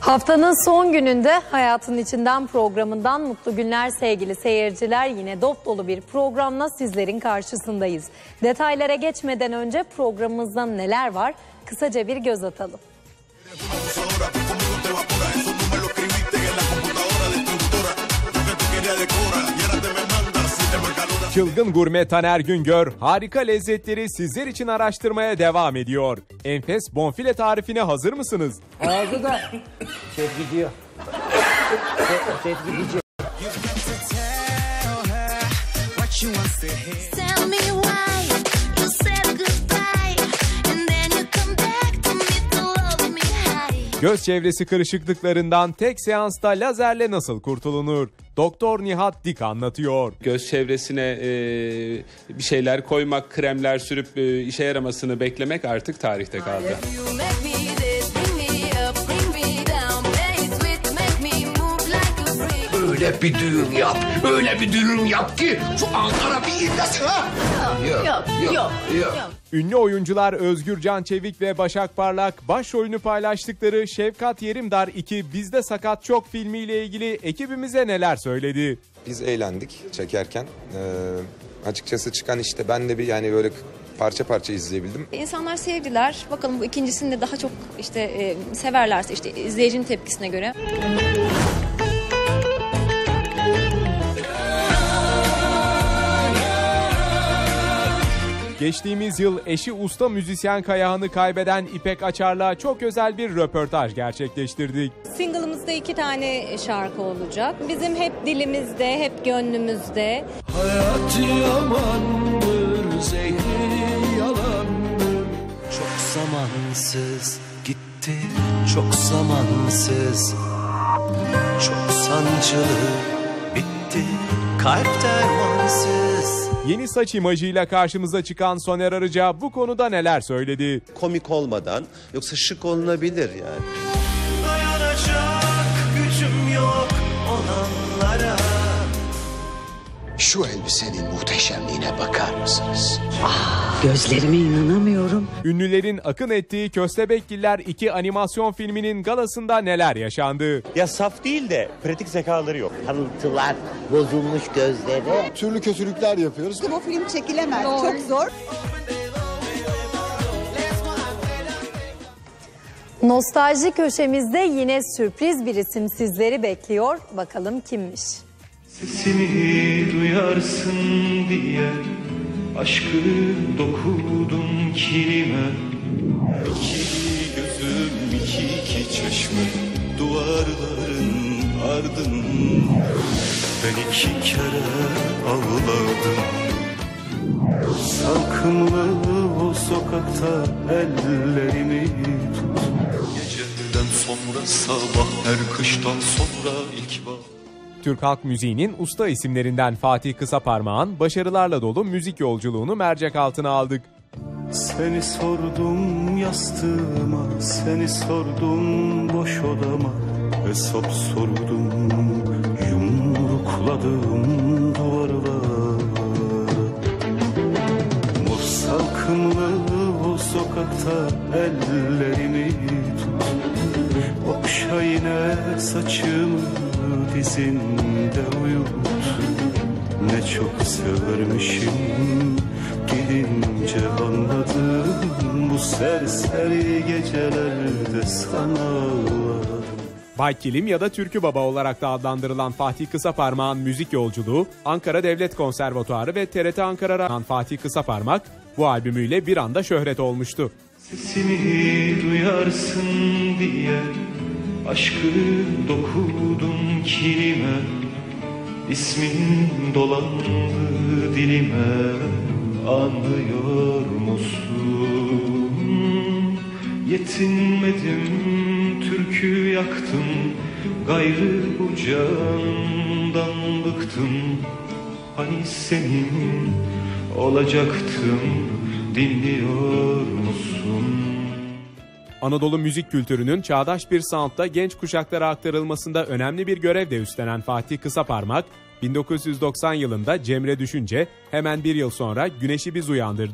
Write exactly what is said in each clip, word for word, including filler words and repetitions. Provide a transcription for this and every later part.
Haftanın son gününde Hayatın İçinden programından mutlu günler sevgili seyirciler. Yine dop dolu bir programla sizlerin karşısındayız. Detaylara geçmeden önce programımızda neler var kısaca bir göz atalım. Çılgın gurme Taner Güngör harika lezzetleri sizler için araştırmaya devam ediyor. Enfes bonfile tarifine hazır mısınız? Ağzı da ses gidiyor. Ses gidiyor. Göz çevresi kırışıklıklarından tek seansta lazerle nasıl kurtulunur? Doktor Nihat Dik anlatıyor. Göz çevresine e, bir şeyler koymak, kremler sürüp e, işe yaramasını beklemek artık tarihte kaldı. Öyle bir düğün yap, öyle bir düğün yap ki şu Ankara bir inlesin ha. Yok, yok, yok, yok, yok. Ünlü oyuncular Özgür Can Çevik ve Başak Parlak başrolünü paylaştıkları Şefkat Yerimdar iki Bizde Sakat Çok filmiyle ilgili ekibimize neler söyledi? Biz eğlendik çekerken. Ee, açıkçası çıkan işte ben de bir yani böyle parça parça izleyebildim. İnsanlar sevdiler. Bakalım bu ikincisini de daha çok işte e, severlerse işte izleyicinin tepkisine göre. Geçtiğimiz yıl eşi usta müzisyen Kayahan'ı kaybeden İpek Açar'la çok özel bir röportaj gerçekleştirdik. Single'ımızda iki tane şarkı olacak. Bizim hep dilimizde, hep gönlümüzde. Hayat yamandır, zehri yalandır. Çok zamansız gitti, çok zamansız. Çok sancılı bitti, kalp dermansız. Yeni saç imajıyla karşımıza çıkan Soner Arıca bu konuda neler söyledi? Komik olmadan yoksa şık olunabilir yani. Dayanacak gücüm yok olanlara. Şu elbisenin muhteşemliğine bakar mısınız? Ah, gözlerime inanamıyorum. Ünlülerin akın ettiği Köstebekgiller iki animasyon filminin galasında neler yaşandı? Ya saf değil de pratik zekaları yok. Parıltılar, bozulmuş gözleri. Türlü kötülükler yapıyoruz. Bu film çekilemez. Doğru. Çok zor. Nostalji köşemizde yine sürpriz bir isim sizleri bekliyor. Bakalım kimmiş? Sesimi duyarsın diye aşkı dokudum kilime. İki gözüm iki iki çeşme duvarların ardın. Ben iki kere ağladım. Salkımlı o sokakta ellerimi tut. Geceden sonra sabah, her kıştan sonra ilkbahar. Türk halk müziğinin usta isimlerinden Fatih Kısaparmak'ın başarılarla dolu müzik yolculuğunu mercek altına aldık. Seni sordum yastığıma, seni sordum boş odama, hesap sordum, yumrukladım duvarlara. Mor salkımlı o sokakta ellerimi tut, okşa yine saçımı dizinde uyut. Ne çok severmişim, gidince anladım, bu serseri gecelerde sana ağladım. Bay Kilim ya da Türkü Baba olarak da adlandırılan Fatih Kısaparmak'ın müzik yolculuğu Ankara Devlet Konservatuarı ve T R T Ankara'da Fatih Kısaparmak bu albümüyle bir anda şöhret olmuştu. Sesimi duyarsın diye aşkı dokudum kilime, ismin dolandı dilime, anlıyor musun? Yetinmedim, türkü yaktım, gayrı bu candan bıktım. Hani senin olacaktım, dinliyor musun? Anadolu müzik kültürünün çağdaş bir soundda genç kuşaklara aktarılmasında önemli bir görev de üstlenen Fatih Kısaparmak, bin dokuz yüz doksan yılında Cemre düşünce hemen bir yıl sonra Güneşi Biz Uyandırdık,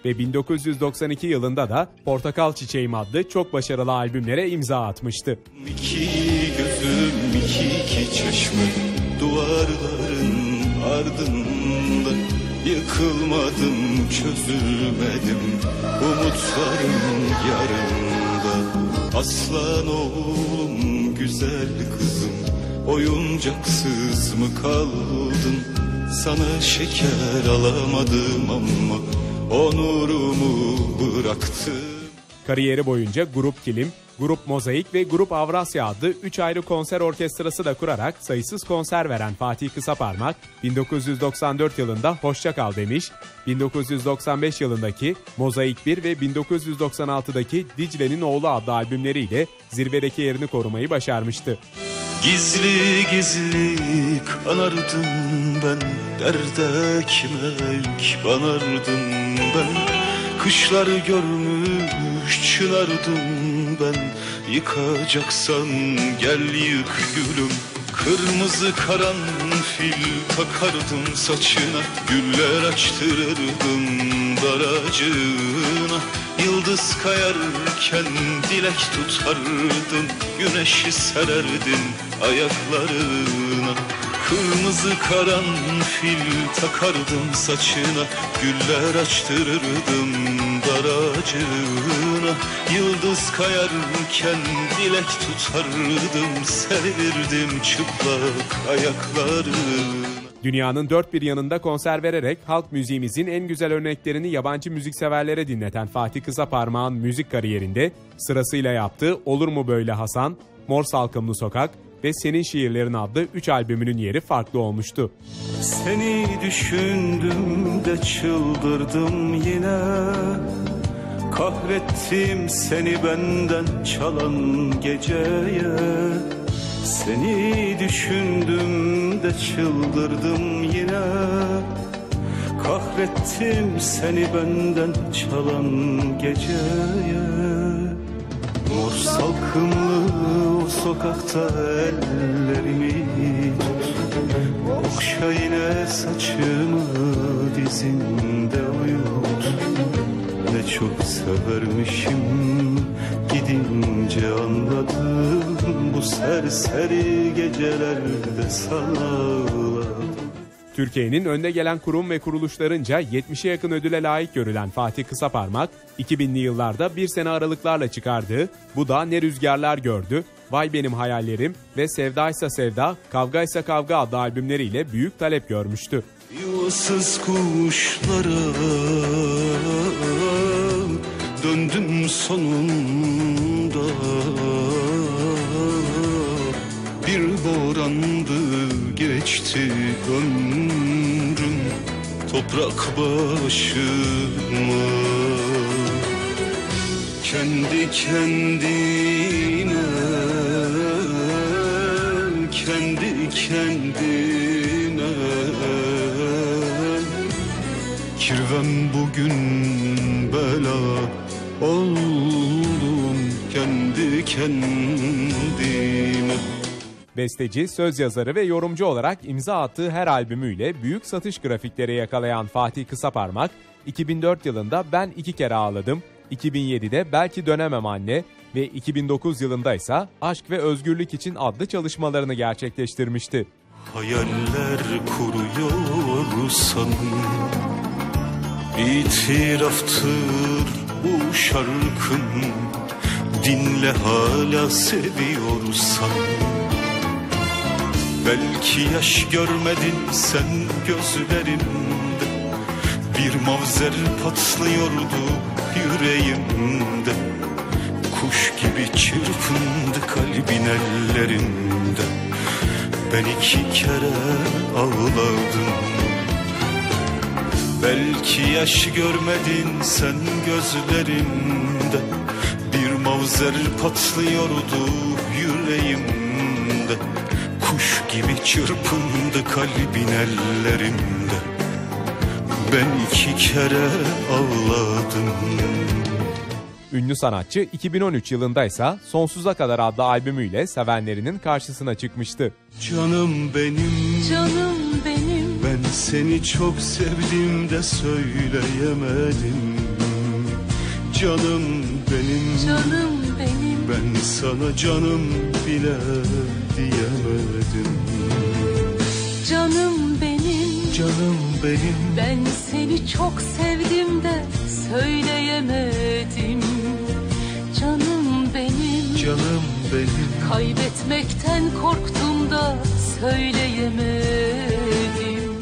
ve bin dokuz yüz doksan iki yılında da Portakal Çiçeğim adlı çok başarılı albümlere imza atmıştı. İki gözüm, iki, iki çeşme, duvarların ardında yıkılmadım, çözülmedim, umutlarım yarımda. Aslan oğlum, güzel kızım, oyuncaksız mı kaldın? Sana şeker alamadım ama onurumu bıraktım. Kariyeri boyunca Grup Kilim, Grup Mozaik ve Grup Avrasya adlı üç ayrı konser orkestrası da kurarak sayısız konser veren Fatih Kısaparmak, bin dokuz yüz doksan dört yılında Hoşça Kal demiş, bin dokuz yüz doksan beş yılındaki Mozaik bir ve bin dokuz yüz doksan altıdaki Dicle'nin Oğlu adlı albümleriyle zirvedeki yerini korumayı başarmıştı. Gizli gizli kanardım ben, derde kime ilk banardım ben. Kışlar görmüş çınardım ben, yıkacaksan gel yık gülüm. Kırmızı karanfil takardım saçına, güller açtırırdım daracığına. Yıldız kayarken dilek tutardın, güneşi sererdin ayaklarına. Kırmızı karanfil takardım saçına, güller açtırırdım daracığına. Yıldız kayarken dilek tutardım, serirdim çıplak ayaklarına. Dünyanın dört bir yanında konser vererek halk müziğimizin en güzel örneklerini yabancı müzikseverlere dinleten Fatih Kısaparmak'ın müzik kariyerinde sırasıyla yaptığı Olur Mu Böyle Hasan, Mor Salkımlı Sokak ve Senin Şiirlerin adlı üç albümünün yeri farklı olmuştu. Seni düşündüm de çıldırdım yine, kahrettim seni benden çalan geceye. Seni düşündüm de çıldırdım yine, kahrettim seni benden çalan geceye. Mor salkımlı o sokakta ellerimi tut, okşa yine saçımı dizinde uyut. Ne çok severmişim, gidince anladım, bu serseri gecelerde sağladım. Türkiye'nin önde gelen kurum ve kuruluşlarınca yetmişe yakın ödüle layık görülen Fatih Kısaparmak, iki binli yıllarda bir sene aralıklarla çıkardığı Bu Da Ne Rüzgarlar Gördü, Vay Benim Hayallerim ve Sevdaysa Sevda, Kavgaysa Kavga adlı albümleriyle büyük talep görmüştü. Yuvasız kuşlara döndüm sonunda, bir borandı geçti ömrüm toprak başıma. Kendi kendine, kendi kendine, kirvem bugün bela oldum kendi kendime. Besteci, söz yazarı ve yorumcu olarak imza attığı her albümüyle büyük satış grafikleri yakalayan Fatih Kısaparmak, iki bin dört yılında Ben İki Kere Ağladım, iki bin yedide Belki Dönemem Anne ve iki bin dokuz yılında ise Aşk ve Özgürlük için adlı çalışmalarını gerçekleştirmişti. Hayaller kuruyor sanırım, İtiraftır bu şarkım, dinle hala seviyorsan. Belki yaş görmedin sen gözlerinde, bir mavzer patlıyordu yüreğimde. Kuş gibi çırpındı kalbin ellerinde, ben iki kere ağladım. Belki yaş görmedin sen gözlerimde, bir mavzer patlıyordu yüreğimde. Kuş gibi çırpındı kalbin ellerimde, ben iki kere ağladım. Ünlü sanatçı iki bin on üç yılında ise Sonsuza Kadar adlı albümüyle sevenlerinin karşısına çıkmıştı. Canım benim, canım benim, ben seni çok sevdim de söyleyemedim. canım benim, canım benim. Ben sana canım bile diyemedim. Canım benim, canım benim. Ben seni çok sevdim de söyleyemedim. Canım benim, canım benim. Kaybetmekten korktum da söyleyemedim.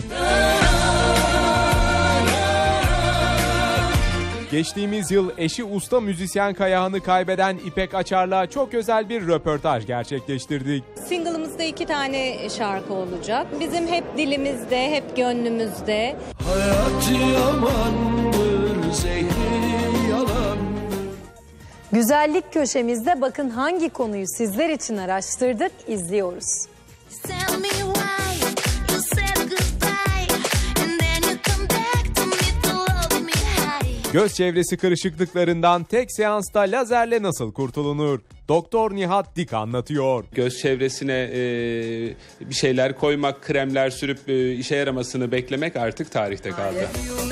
Geçtiğimiz yıl eşi usta müzisyen Kayahan'ı kaybeden İpek Açar'la çok özel bir röportaj gerçekleştirdik. Single'ımızda iki tane şarkı olacak. Bizim hep dilimizde, hep gönlümüzde. Hayat yamandır, zehri yalan. Güzellik köşemizde bakın hangi konuyu sizler için araştırdık, izliyoruz. Göz çevresi kırışıklıklarından tek seansta lazerle nasıl kurtulunur? Doktor Nihat Dik anlatıyor. Göz çevresine e, bir şeyler koymak, kremler sürüp e, işe yaramasını beklemek artık tarihte kaldı.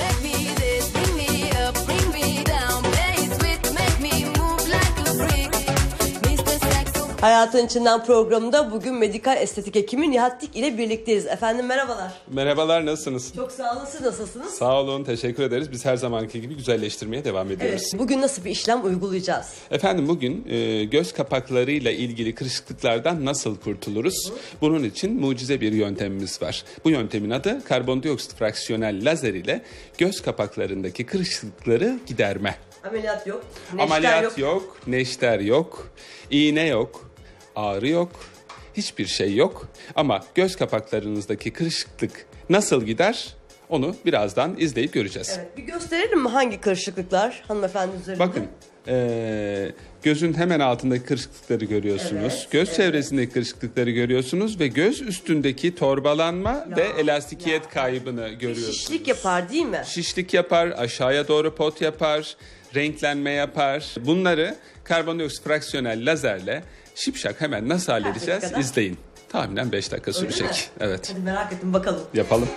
Hayatın İçinden programında bugün medikal estetik hekimi Nihat Dik ile birlikteyiz. Efendim merhabalar. Merhabalar, nasılsınız? Çok sağ olun, siz nasılsınız? Sağ olun, teşekkür ederiz. Biz her zamanki gibi güzelleştirmeye devam ediyoruz. Evet, bugün nasıl bir işlem uygulayacağız? Efendim bugün e, göz kapaklarıyla ilgili kırışıklıklardan nasıl kurtuluruz? Hı. Bunun için mucize bir yöntemimiz var. Bu yöntemin adı karbondioksit fraksiyonel lazer ile göz kapaklarındaki kırışıklıkları giderme. Ameliyat yok, neşter Ameliyat yok. yok, neşter yok, iğne yok, ağrı yok, hiçbir şey yok. Ama göz kapaklarınızdaki kırışıklık nasıl gider? Onu birazdan izleyip göreceğiz. Evet, bir gösterelim mi hangi kırışıklıklar hanımefendi üzerinde? Bakın, e, gözün hemen altındaki kırışıklıkları görüyorsunuz. Evet, göz evet. çevresindeki kırışıklıkları görüyorsunuz ve göz üstündeki torbalanma ya, ve elastikiyet ya. kaybını görüyorsunuz. Şişlik yapar değil mi? Şişlik yapar, aşağıya doğru pot yapar, renklenme yapar. Bunları karbondioksit fraksiyonel lazerle şipşak hemen nasıl halledeceğiz? İzleyin. Tahminen beş dakika Öyle sürecek. Mi? Evet. Hadi merak ettim, bakalım. Yapalım.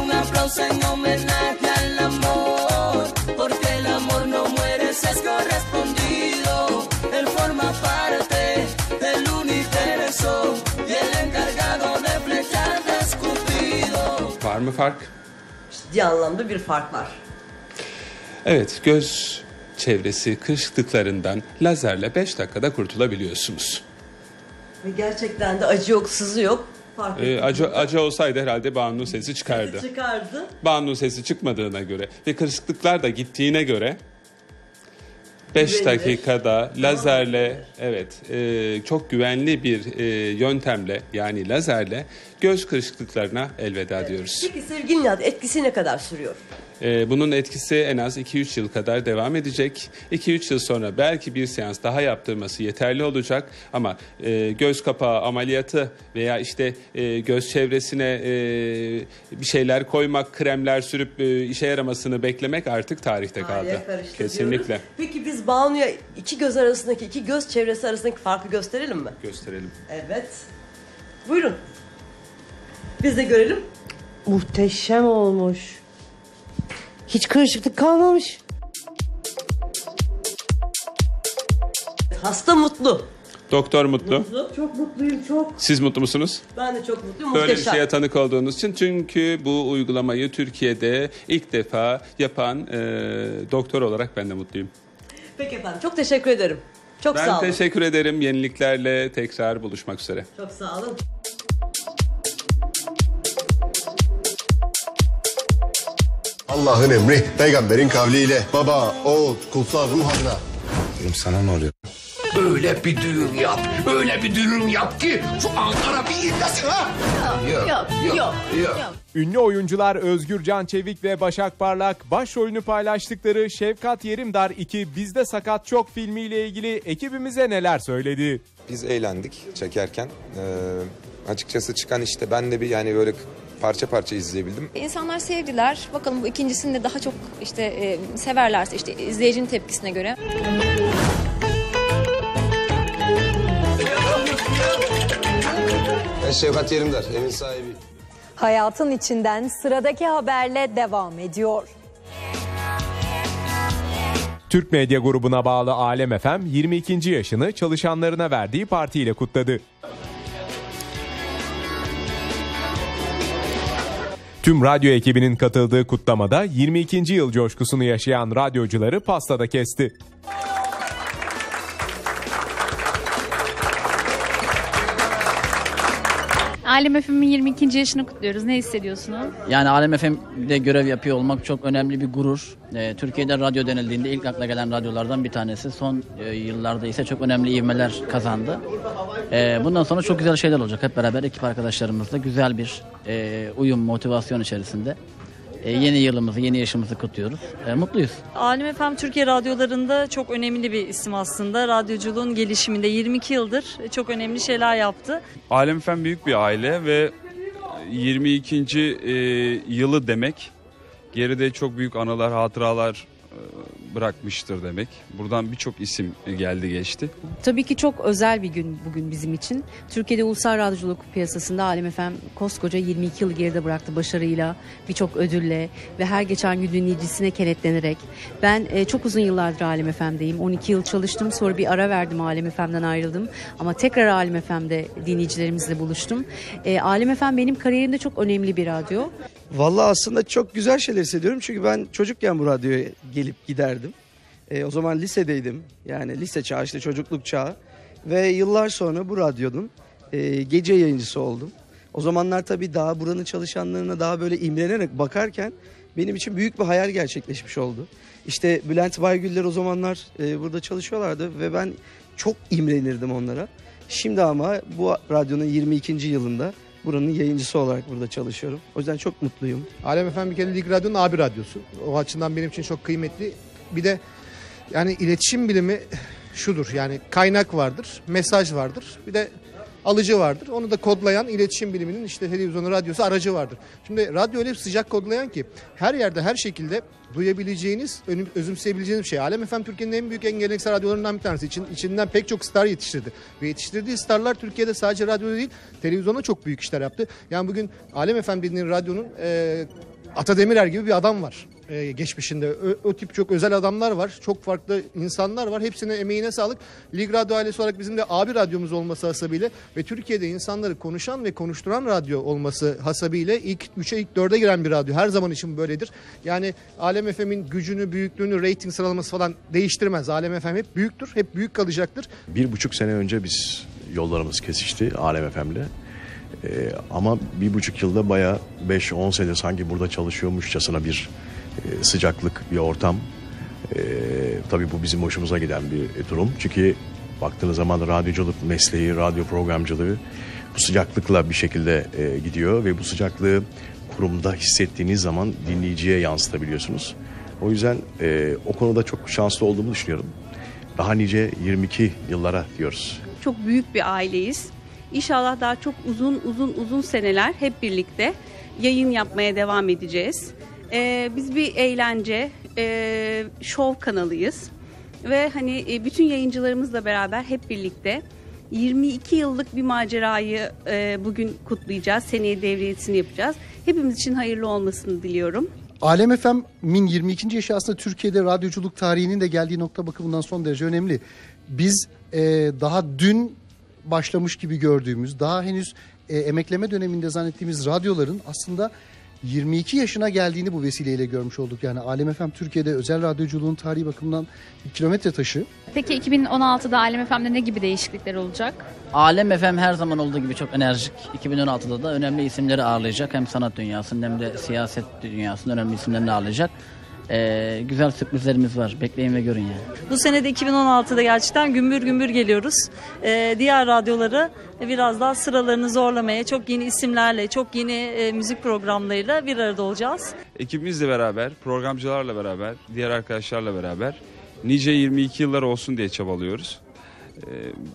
Var mı fark? Ciddi anlamda bir fark var. Evet, göz çevresi kırışıklıklarından lazerle beş dakikada kurtulabiliyorsunuz. Ve gerçekten de acı yok, sızı yok. Fark ee, acı, acı olsaydı herhalde Banu'nun sesi çıkardı. Sesi çıkardı. Banu'nun sesi çıkmadığına göre ve kırışıklıklar da gittiğine göre beş dakikada lazerle, evet, e, çok güvenli bir e, yöntemle, yani lazerle göz kırışıklıklarına elveda evet. diyoruz. Peki sevgili Nihat, etkisi ne kadar sürüyor? Ee, bunun etkisi en az iki üç yıl kadar devam edecek. iki üç yıl sonra belki bir seans daha yaptırması yeterli olacak. Ama e, göz kapağı ameliyatı veya işte e, göz çevresine e, bir şeyler koymak, kremler sürüp e, işe yaramasını beklemek artık tarihte kaldı. Kesinlikle. Peki biz Banu'ya iki göz arasındaki, iki göz çevresi arasındaki farkı gösterelim mi? Gösterelim. Evet. Buyurun. Biz de görelim. Muhteşem olmuş. Hiç kırışıklık kalmamış. Hasta mutlu. Doktor mutlu. Mutlu. Çok mutluyum, çok. Siz mutlu musunuz? Ben de çok mutluyum. Böyle Muhteşem. bir şeye tanık olduğunuz için. Çünkü bu uygulamayı Türkiye'de ilk defa yapan e, doktor olarak ben de mutluyum. Peki efendim, çok teşekkür ederim. Çok ben sağ olun. Ben teşekkür ederim. Yeniliklerle tekrar buluşmak üzere. Çok sağ olun. Allah'ın emri, peygamberin kavliyle baba, oğul, kutsal ruh adına. Benim sana ne oluyor? Öyle bir düğün yap, öyle bir düğün yap ki şu Ankara bir inlesin ha. Yok, yok, yok, yok, yok. Ünlü oyuncular Özgür Can Çevik ve Başak Parlak başrolünü paylaştıkları Şefkat Yerimdar iki Bizde Sakat Çok filmiyle ilgili ekibimize neler söyledi? Biz eğlendik çekerken. Ee, açıkçası çıkan işte ben de bir yani böyle parça parça izleyebildim. İnsanlar sevdiler. Bakalım bu ikincisini de daha çok işte e, severlerse işte izleyicinin tepkisine göre. Ben Şefkat Yerimdar, evin sahibi. Hayatın içinden sıradaki haberle devam ediyor. Türk Medya grubuna bağlı Alem F M yirmi ikinci yaşını çalışanlarına verdiği partiyle kutladı. Tüm radyo ekibinin katıldığı kutlamada yirmi ikinci yıl coşkusunu yaşayan radyocuları pastada kesti. Alem F M'in yirmi ikinci yaşını kutluyoruz. Ne hissediyorsunuz? Yani Alem F M'de görev yapıyor olmak çok önemli bir gurur. Ee, Türkiye'de radyo denildiğinde ilk akla gelen radyolardan bir tanesi. Son e, yıllarda ise çok önemli ivmeler kazandı. Ee, bundan sonra çok güzel şeyler olacak. Hep beraber ekip arkadaşlarımızla güzel bir e, uyum, motivasyon içerisinde. E, yeni yılımızı, yeni yaşımızı kutluyoruz. E, mutluyuz. Alem F M Türkiye radyolarında çok önemli bir isim aslında. Radyoculuğun gelişiminde yirmi iki yıldır çok önemli şeyler yaptı. Alem F M büyük bir aile ve yirmi ikinci E, yılı demek geride çok büyük anılar, hatıralar e, bırakmıştır demek. Buradan birçok isim geldi geçti. Tabii ki çok özel bir gün bugün bizim için. Türkiye'de ulusal radyoculuk piyasasında Alem F M koskoca yirmi iki yıl geride bıraktı başarıyla, birçok ödülle ve her geçen gün dinleyicisine kenetlenerek. Ben e, çok uzun yıllardır Alem F M'deyim. on iki yıl çalıştım, sonra bir ara verdim, Alem F M'den ayrıldım. Ama tekrar Alem F M'de dinleyicilerimizle buluştum. E, Alem F M benim kariyerimde çok önemli bir radyo. Vallahi aslında çok güzel şeyler hissediyorum. Çünkü ben çocukken bu radyoya gelip giderdim. E, o zaman lisedeydim. Yani lise çağı, işte çocukluk çağı. Ve yıllar sonra bu radyonun e, gece yayıncısı oldum. O zamanlar tabii daha buranın çalışanlarına daha böyle imrenerek bakarken benim için büyük bir hayal gerçekleşmiş oldu. İşte Bülent Baygüller o zamanlar e, burada çalışıyorlardı ve ben çok imrenirdim onlara. Şimdi ama bu radyonun yirmi ikinci yılında buranın yayıncısı olarak burada çalışıyorum. O yüzden çok mutluyum. Alem F M bir kere Lig Radyo'nun abi radyosu. O açıdan benim için çok kıymetli. Bir de yani iletişim bilimi şudur, yani kaynak vardır, mesaj vardır, bir de alıcı vardır. Onu da kodlayan iletişim biliminin işte televizyonu, radyosu, aracı vardır. Şimdi radyo öyle sıcak kodlayan ki her yerde, her şekilde duyabileceğiniz, özümseyebileceğiniz bir şey. Alem F M Türkiye'nin en büyük en geleneksel radyolarından bir tanesi. İçin, içinden pek çok star yetiştirdi. Ve yetiştirdiği starlar Türkiye'de sadece radyoda değil, televizyonda çok büyük işler yaptı. Yani bugün Alem F M dediğin radyonun e, Ata Demirer gibi bir adam var. Ee, geçmişinde. O, o tip çok özel adamlar var. Çok farklı insanlar var. Hepsine emeğine sağlık. Lig Radyo ailesi olarak bizim de abi radyomuz olması hasabıyla ve Türkiye'de insanları konuşan ve konuşturan radyo olması hasabıyla ilk üçe, ilk dörde giren bir radyo. Her zaman için böyledir. Yani Alem F M'in gücünü, büyüklüğünü, reyting sıralaması falan değiştirmez. Alem F M hep büyüktür. Hep büyük kalacaktır. Bir buçuk sene önce biz yollarımız kesişti Alem F M'le. Ee, ama bir buçuk yılda bayağı beş on sene sanki burada çalışıyormuşçasına bir e, sıcaklık, bir ortam. E, tabii bu bizim hoşumuza giden bir durum. Çünkü baktığınız zaman radyoculuk mesleği, radyo programcılığı bu sıcaklıkla bir şekilde e, gidiyor ve bu sıcaklığı kurumda hissettiğiniz zaman dinleyiciye yansıtabiliyorsunuz. O yüzden e, o konuda çok şanslı olduğumu düşünüyorum. Daha nice yirmi iki yıllara diyoruz. Çok büyük bir aileyiz. İnşallah daha çok uzun uzun uzun seneler hep birlikte yayın yapmaya devam edeceğiz. Ee, biz bir eğlence, e, şov kanalıyız ve hani e, bütün yayıncılarımızla beraber hep birlikte yirmi iki yıllık bir macerayı e, bugün kutlayacağız. Seneye devriyesini yapacağız. Hepimiz için hayırlı olmasını diliyorum. Alem F M'in yirmi ikinci yaşı aslında Türkiye'de radyoculuk tarihinin de geldiği nokta bakımından son derece önemli. Biz e, daha dün başlamış gibi gördüğümüz, daha henüz e, emekleme döneminde zannettiğimiz radyoların aslında yirmi iki yaşına geldiğini bu vesileyle görmüş olduk. Yani Alem F M Türkiye'de özel radyoculuğun tarihi bakımından bir kilometre taşı. Peki iki bin on altıda Alem F M'de ne gibi değişiklikler olacak? Alem F M her zaman olduğu gibi çok enerjik. iki bin on altıda da önemli isimleri ağırlayacak. Hem sanat dünyasının hem de siyaset dünyasının önemli isimlerini ağırlayacak. Ee, güzel sürprizlerimiz var. Bekleyin ve görün yani. Bu sene de iki bin on altıda gerçekten gümbür gümbür geliyoruz. Ee, diğer radyoları biraz daha sıralarını zorlamaya, çok yeni isimlerle, çok yeni e, müzik programlarıyla bir arada olacağız. Ekibimizle beraber, programcılarla beraber, diğer arkadaşlarla beraber nice yirmi iki yıllar olsun diye çabalıyoruz. Ee,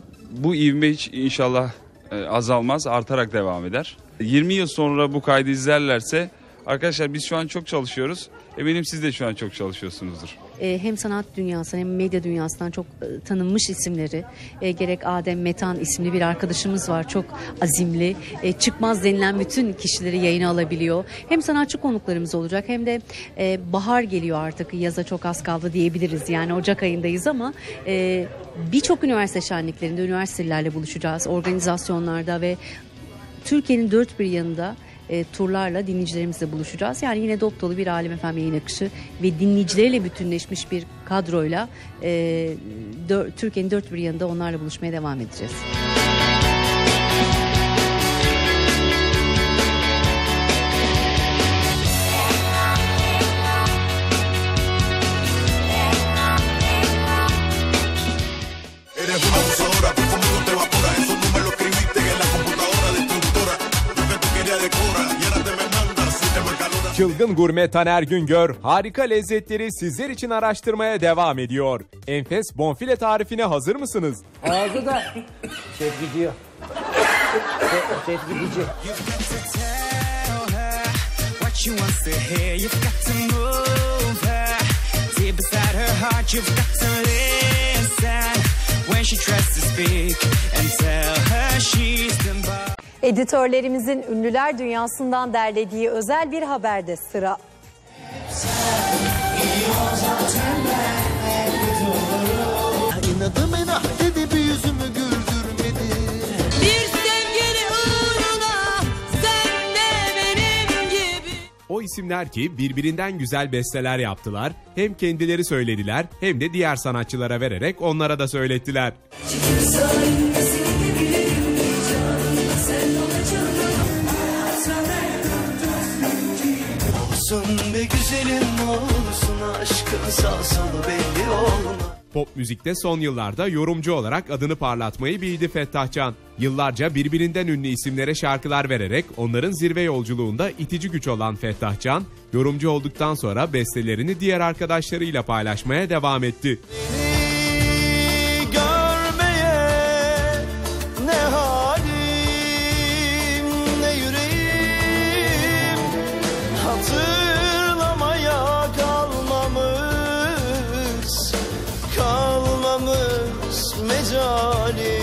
bu ivme hiç inşallah e, azalmaz, artarak devam eder. yirmi yıl sonra bu kaydı izlerlerse, arkadaşlar biz şu an çok çalışıyoruz. Eminim siz de şu an çok çalışıyorsunuzdur. e, hem sanat dünyasından hem medya dünyasından çok e, tanınmış isimleri, e, gerek Adem Metan isimli bir arkadaşımız var, çok azimli, e, çıkmaz denilen bütün kişileri yayına alabiliyor. Hem sanatçı konuklarımız olacak hem de e, bahar geliyor artık, yaza çok az kaldı diyebiliriz. Yani Ocak ayındayız ama e, birçok üniversite şenliklerinde üniversitelerle buluşacağız, organizasyonlarda ve Türkiye'nin dört bir yanında e, turlarla dinleyicilerimizle buluşacağız. Yani yine dop dolu bir Alem F M yayın akışı ve dinleyicileriyle bütünleşmiş bir kadroyla e, dör, Türkiye'nin dört bir yanında onlarla buluşmaya devam edeceğiz. Çılgın gurme Taner Güngör harika lezzetleri sizler için araştırmaya devam ediyor. Enfes bonfile tarifine hazır mısınız? Ağzı da şef gidiyor. Şef, şef gidici. Editörlerimizin ünlüler dünyasından derlediği özel bir haberde sıra. İnadım inat dedi, bir yüzümü güldürmedi. Bir sevgili uğruna sen de benim gibi. O isimler ki birbirinden güzel besteler yaptılar, hem kendileri söylediler hem de diğer sanatçılara vererek onlara da söylettiler. Be güzelim olsun, aşkın sağ solu belli olmaz. Pop müzikte son yıllarda yorumcu olarak adını parlatmayı bildi Fettah Can. Yıllarca birbirinden ünlü isimlere şarkılar vererek onların zirve yolculuğunda itici güç olan Fettah Can, yorumcu olduktan sonra bestelerini diğer arkadaşlarıyla paylaşmaya devam etti. Beni görmeye ne halim ne yüreğim, hatırlamaya kalmamış, kalmamış mecalim.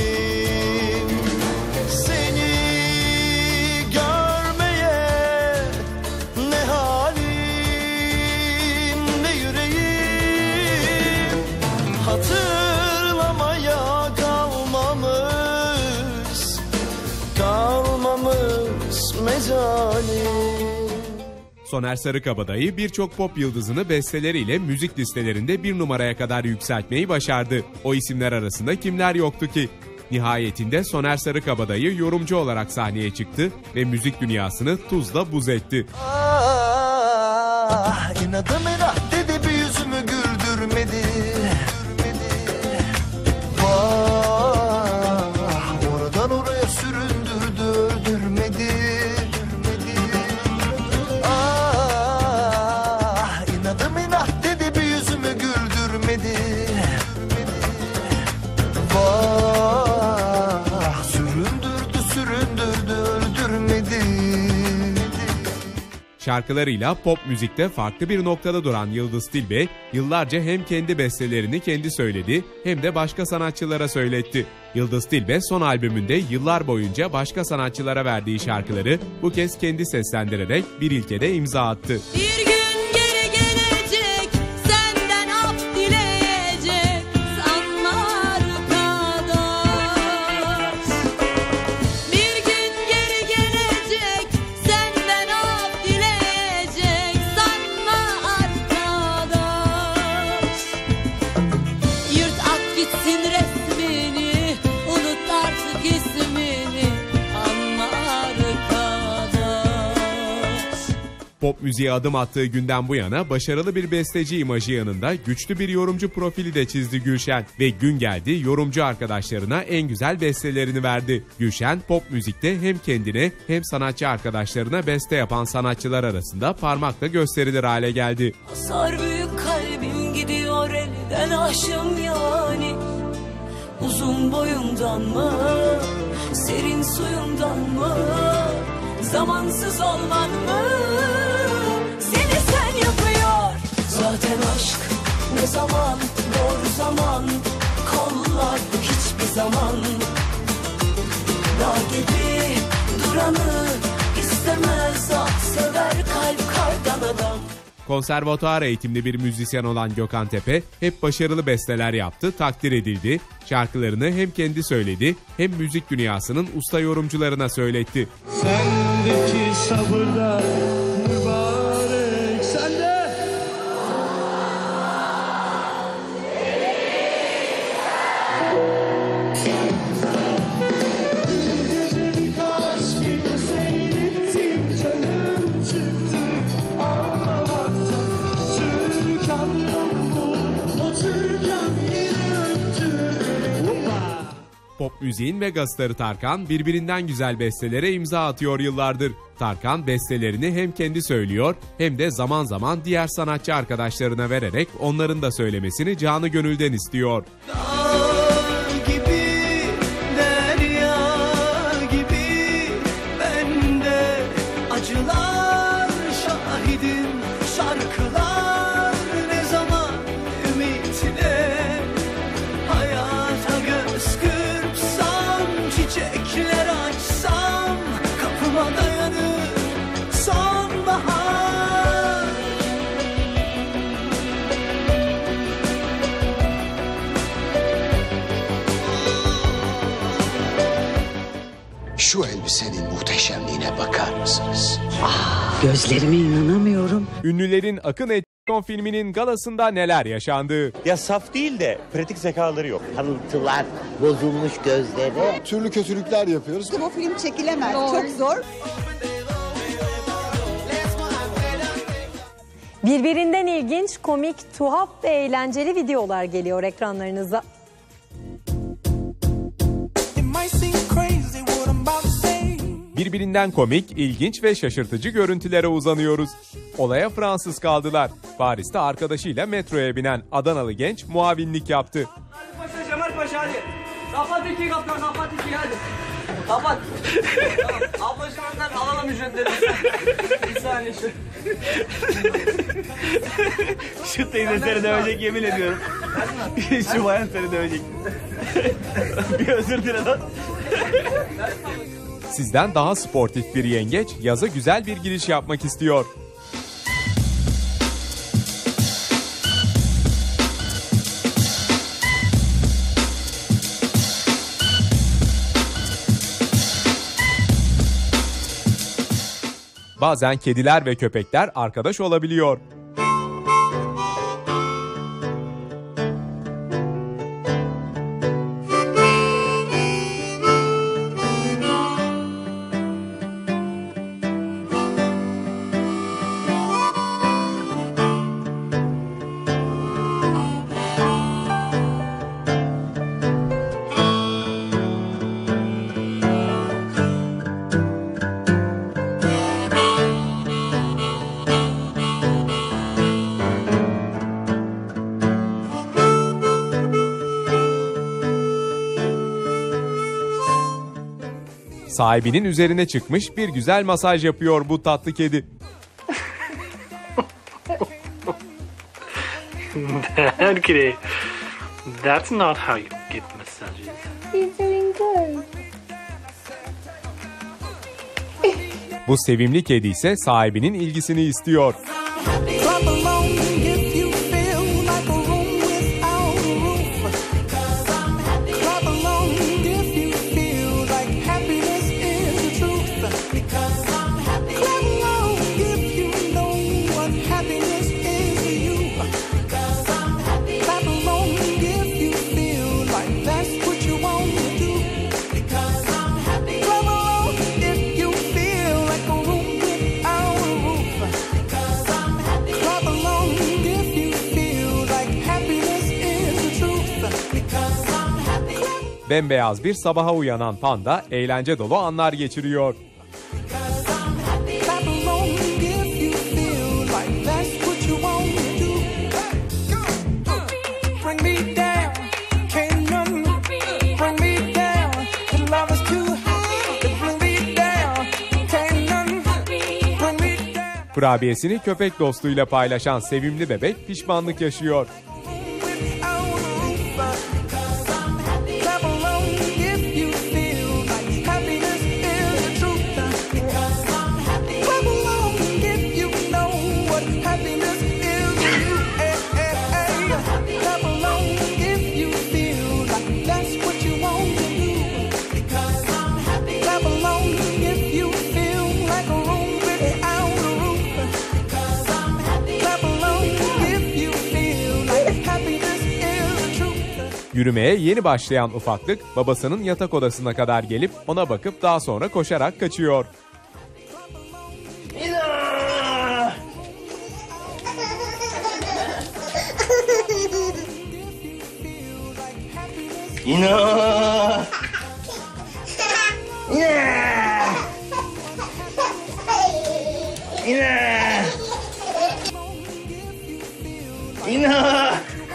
Seni görmeye ne halim ne yüreğim, hatırlamaya kalmamış, kalmamış mecalim. Soner Sarıkabadayı birçok pop yıldızını besteleriyle müzik listelerinde bir numaraya kadar yükseltmeyi başardı. O isimler arasında kimler yoktu ki? Nihayetinde Soner Sarıkabadayı yorumcu olarak sahneye çıktı ve müzik dünyasını tuzla buz etti. Ah, inadım inat dedi, bir yüzümü güldürmedi. Vah, oradan oraya süründürdü, öldürmedi. Ah, inadım inat dedi, bir yüzümü güldürmedi. Vah, süründürdü, süründürdü, öldürmedi. Şarkılarıyla pop müzikte farklı bir noktada duran Yıldız Tilbe, yıllarca hem kendi bestelerini kendi söyledi hem de başka sanatçılara söyletti. Yıldız Tilbe son albümünde yıllar boyunca başka sanatçılara verdiği şarkıları bu kez kendi seslendirerek bir ilkede imza attı. Bir gün geri gelecek, senden af dileyecek, sanma arkadaş. Bir gün geri gelecek, senden af dileyecek, sanma arkadaş. Yırt at gitsin resmini, unut artık ismini, anma arkadaş. Pop müziğe adım attığı günden bu yana başarılı bir besteci imajı yanında güçlü bir yorumcu profili de çizdi Gülşen. Ve gün geldi yorumcu arkadaşlarına en güzel bestelerini verdi. Gülşen pop müzikte hem kendine hem sanatçı arkadaşlarına beste yapan sanatçılar arasında parmakla gösterilir hale geldi. Hasar büyük, kalbim gidiyor elden, aşım yani. Uzun boyundan mı, serin suyundan mı, zamansız olman mı, seni sen yapıyor. Zaten aşk Ne zaman doğru zaman, kollar hiçbir zaman. Dağ gibi duranı istemez, ah sever kalp kardan adam. Konservatuar eğitimli bir müzisyen olan Gökhan Tepe hep başarılı besteler yaptı, takdir edildi. Şarkılarını hem kendi söyledi hem müzik dünyasının usta yorumcularına söyletti. Sendeki sabırlar mübarek sende. Pop müziğin megastarı Tarkan birbirinden güzel bestelere imza atıyor yıllardır. Tarkan bestelerini hem kendi söylüyor hem de zaman zaman diğer sanatçı arkadaşlarına vererek onların da söylemesini canı gönülden istiyor. Dağ gibi, derya gibi, ben de acılar şahidim. Şarkılar ne zaman ümitine, hayata göz kırpsam, çiçekler açsam, kapıma dayanır sonbahar. Şu elbisenin muhteşemliğine bakar mısınız? Gözlerime inanamıyorum. Ünlülerin Akın et filminin galasında neler yaşandı? Ya saf değil de pratik zekaları yok. Parıltılar, bozulmuş gözleri. Türlü kötülükler yapıyoruz. Bu film çekilemez. Çok zor. Birbirinden ilginç, komik, tuhaf ve eğlenceli videolar geliyor ekranlarınıza. Birbirinden komik, ilginç ve şaşırtıcı görüntülere uzanıyoruz. Olaya Fransız kaldılar. Paris'te arkadaşıyla metroya binen Adanalı genç muavinlik yaptı. Paşa, Cemal Paşa hadi. Kapat iki kaptan, kapat iki hadi. Kapat. Tamam. Ablacığım önden alalım ücretleri. Bir saniye şu. Şu teyze seni dövecek, yemin ediyorum. Şu bayan seni dövecek. Bir özür dile lan. Sizden daha sportif bir yengeç yaza güzel bir giriş yapmak istiyor. Bazen kediler ve köpekler arkadaş olabiliyor. Sahibinin üzerine çıkmış bir güzel masaj yapıyor bu tatlı kedi. Mercury, that's not how you get massages. He's doing good. Bu sevimli kedi ise sahibinin ilgisini istiyor. Bembeyaz bir sabaha uyanan panda eğlence dolu anlar geçiriyor. Kurabiyesini köpek dostuyla paylaşan sevimli bebek pişmanlık yaşıyor. Yürümeye yeni başlayan ufaklık babasının yatak odasına kadar gelip ona bakıp daha sonra koşarak kaçıyor. İna! İna! İna! İna!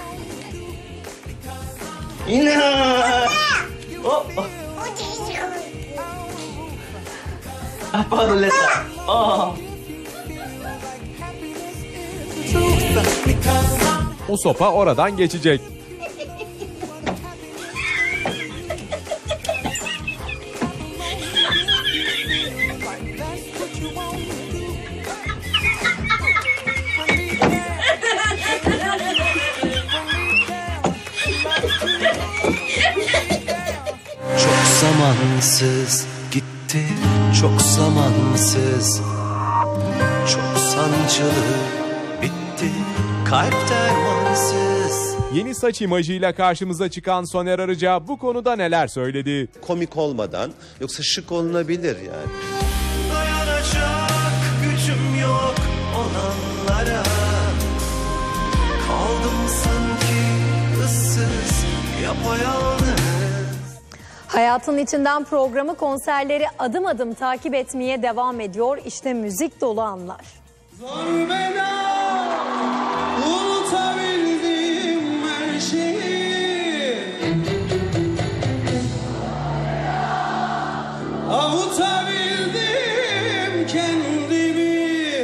İna! Oh! Apa Lesa? Oh! O sopa oradan geçecek. Çok zamansız gitti, çok zamansız. Çok sancılı bitti, kalp dermansız. Yeni saç imajıyla karşımıza çıkan Soner Arıca bu konuda neler söyledi? Komik olmadan, yoksa şık olunabilir yani. Dayanacak gücüm yok olanlara. Kaldım sanki ıssız, yapayalnız. Hayatın içinden programı konserleri adım adım takip etmeye devam ediyor. İşte müzik dolu anlar. Zor bela, unutabildim her şeyi. Avutabildim kendimi.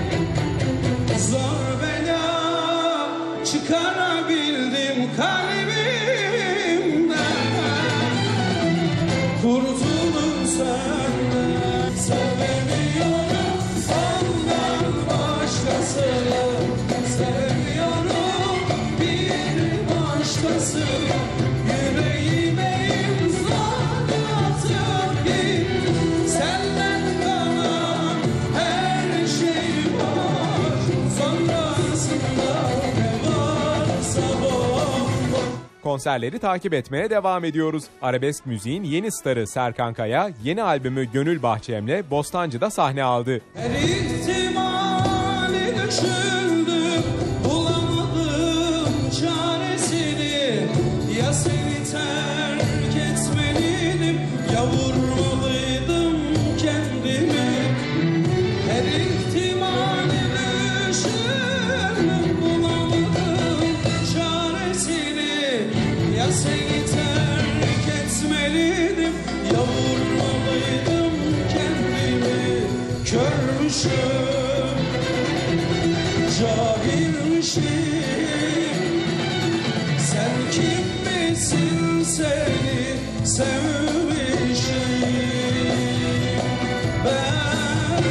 Zor bela, çıkarabildim kalbimden. Kurtuldum senden, sevemiyorum senden başkasını, sevemiyorum bir başkasını. Yüreğime imzanı atıp git, senden kalan her şey var. Sonrasında ne varsa bomboş. Konserleri takip etmeye devam ediyoruz. Arabesk müziğin yeni starı Serkan Kaya yeni albümü Gönül Bahçem'le Bostancı'da sahne aldı. Her ihtimali düşündüm, bulamadım çaresini. Ya seni terk etmeliydim, ya vurmalıydım kendimi. Her ihtimali düşündüm, bulamadım çaresini. Ya seni terk etmeliydim, ya vurmalıydım kendimi. Körmüşüm, cahilmişim. Sen kim misin, seni sevmişim ben.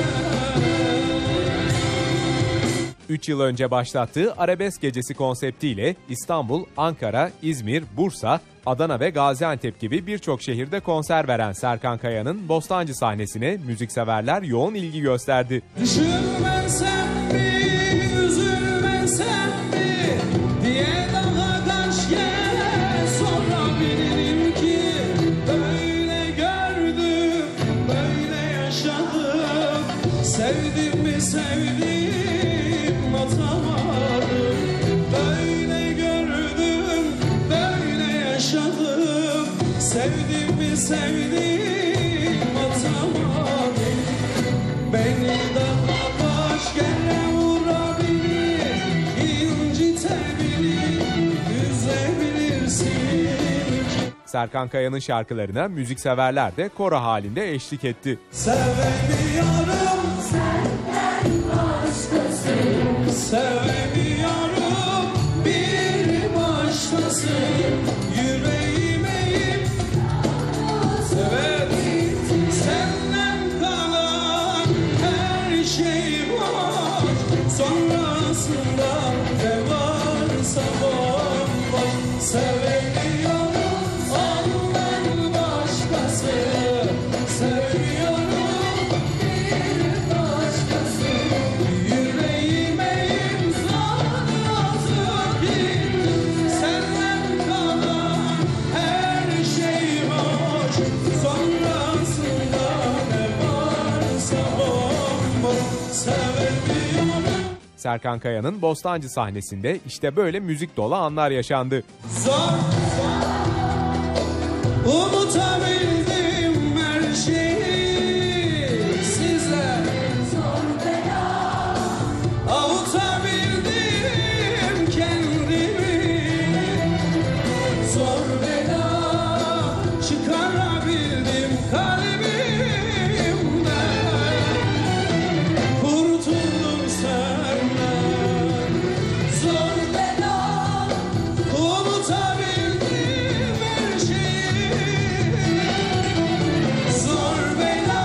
üç yıl önce başlattığı Arabesk Gecesi konseptiyle İstanbul, Ankara, İzmir, Bursa, Adana ve Gaziantep gibi birçok şehirde konser veren Serkan Kaya'nın Bostancı sahnesine müzikseverler yoğun ilgi gösterdi. Düşünmesem mi, üzülmesem mi diye daha kaç kere sorabilirim ki. Böyle gördüm, böyle yaşadım. Sevdim mi sevdim, atamadım. Böyle gördüm, böyle yaşadım. Sevdim mi sevdim, atamadım. Beni daha kaç kere vurabilir, incitebilir, üzebilirsin ki. Serkan Kaya'nın şarkılarına müzikseverler de koro halinde eşlik etti. Sevemiyorum senden başkasını, sevemiyorum bir başkasını. Yüreğime imdat, evet, senden kalan her şey var. Sonrasında ne varsa bomboş. Sevemiyorum ondan başkasını, sevmiyorum bir başkasını. Yüreğime imzanı atıp git, senden kalan Serkan Kaya'nın Bostancı sahnesinde işte böyle müzik dolu anlar yaşandı. Zor, unutabildim her şeyi size. Zor bela, avutabildim kendimi. Zor bela, çıkarabildim kalbimden. Kurtuldum senden. Zor bela, unutabildim her şeyi. Zor bela,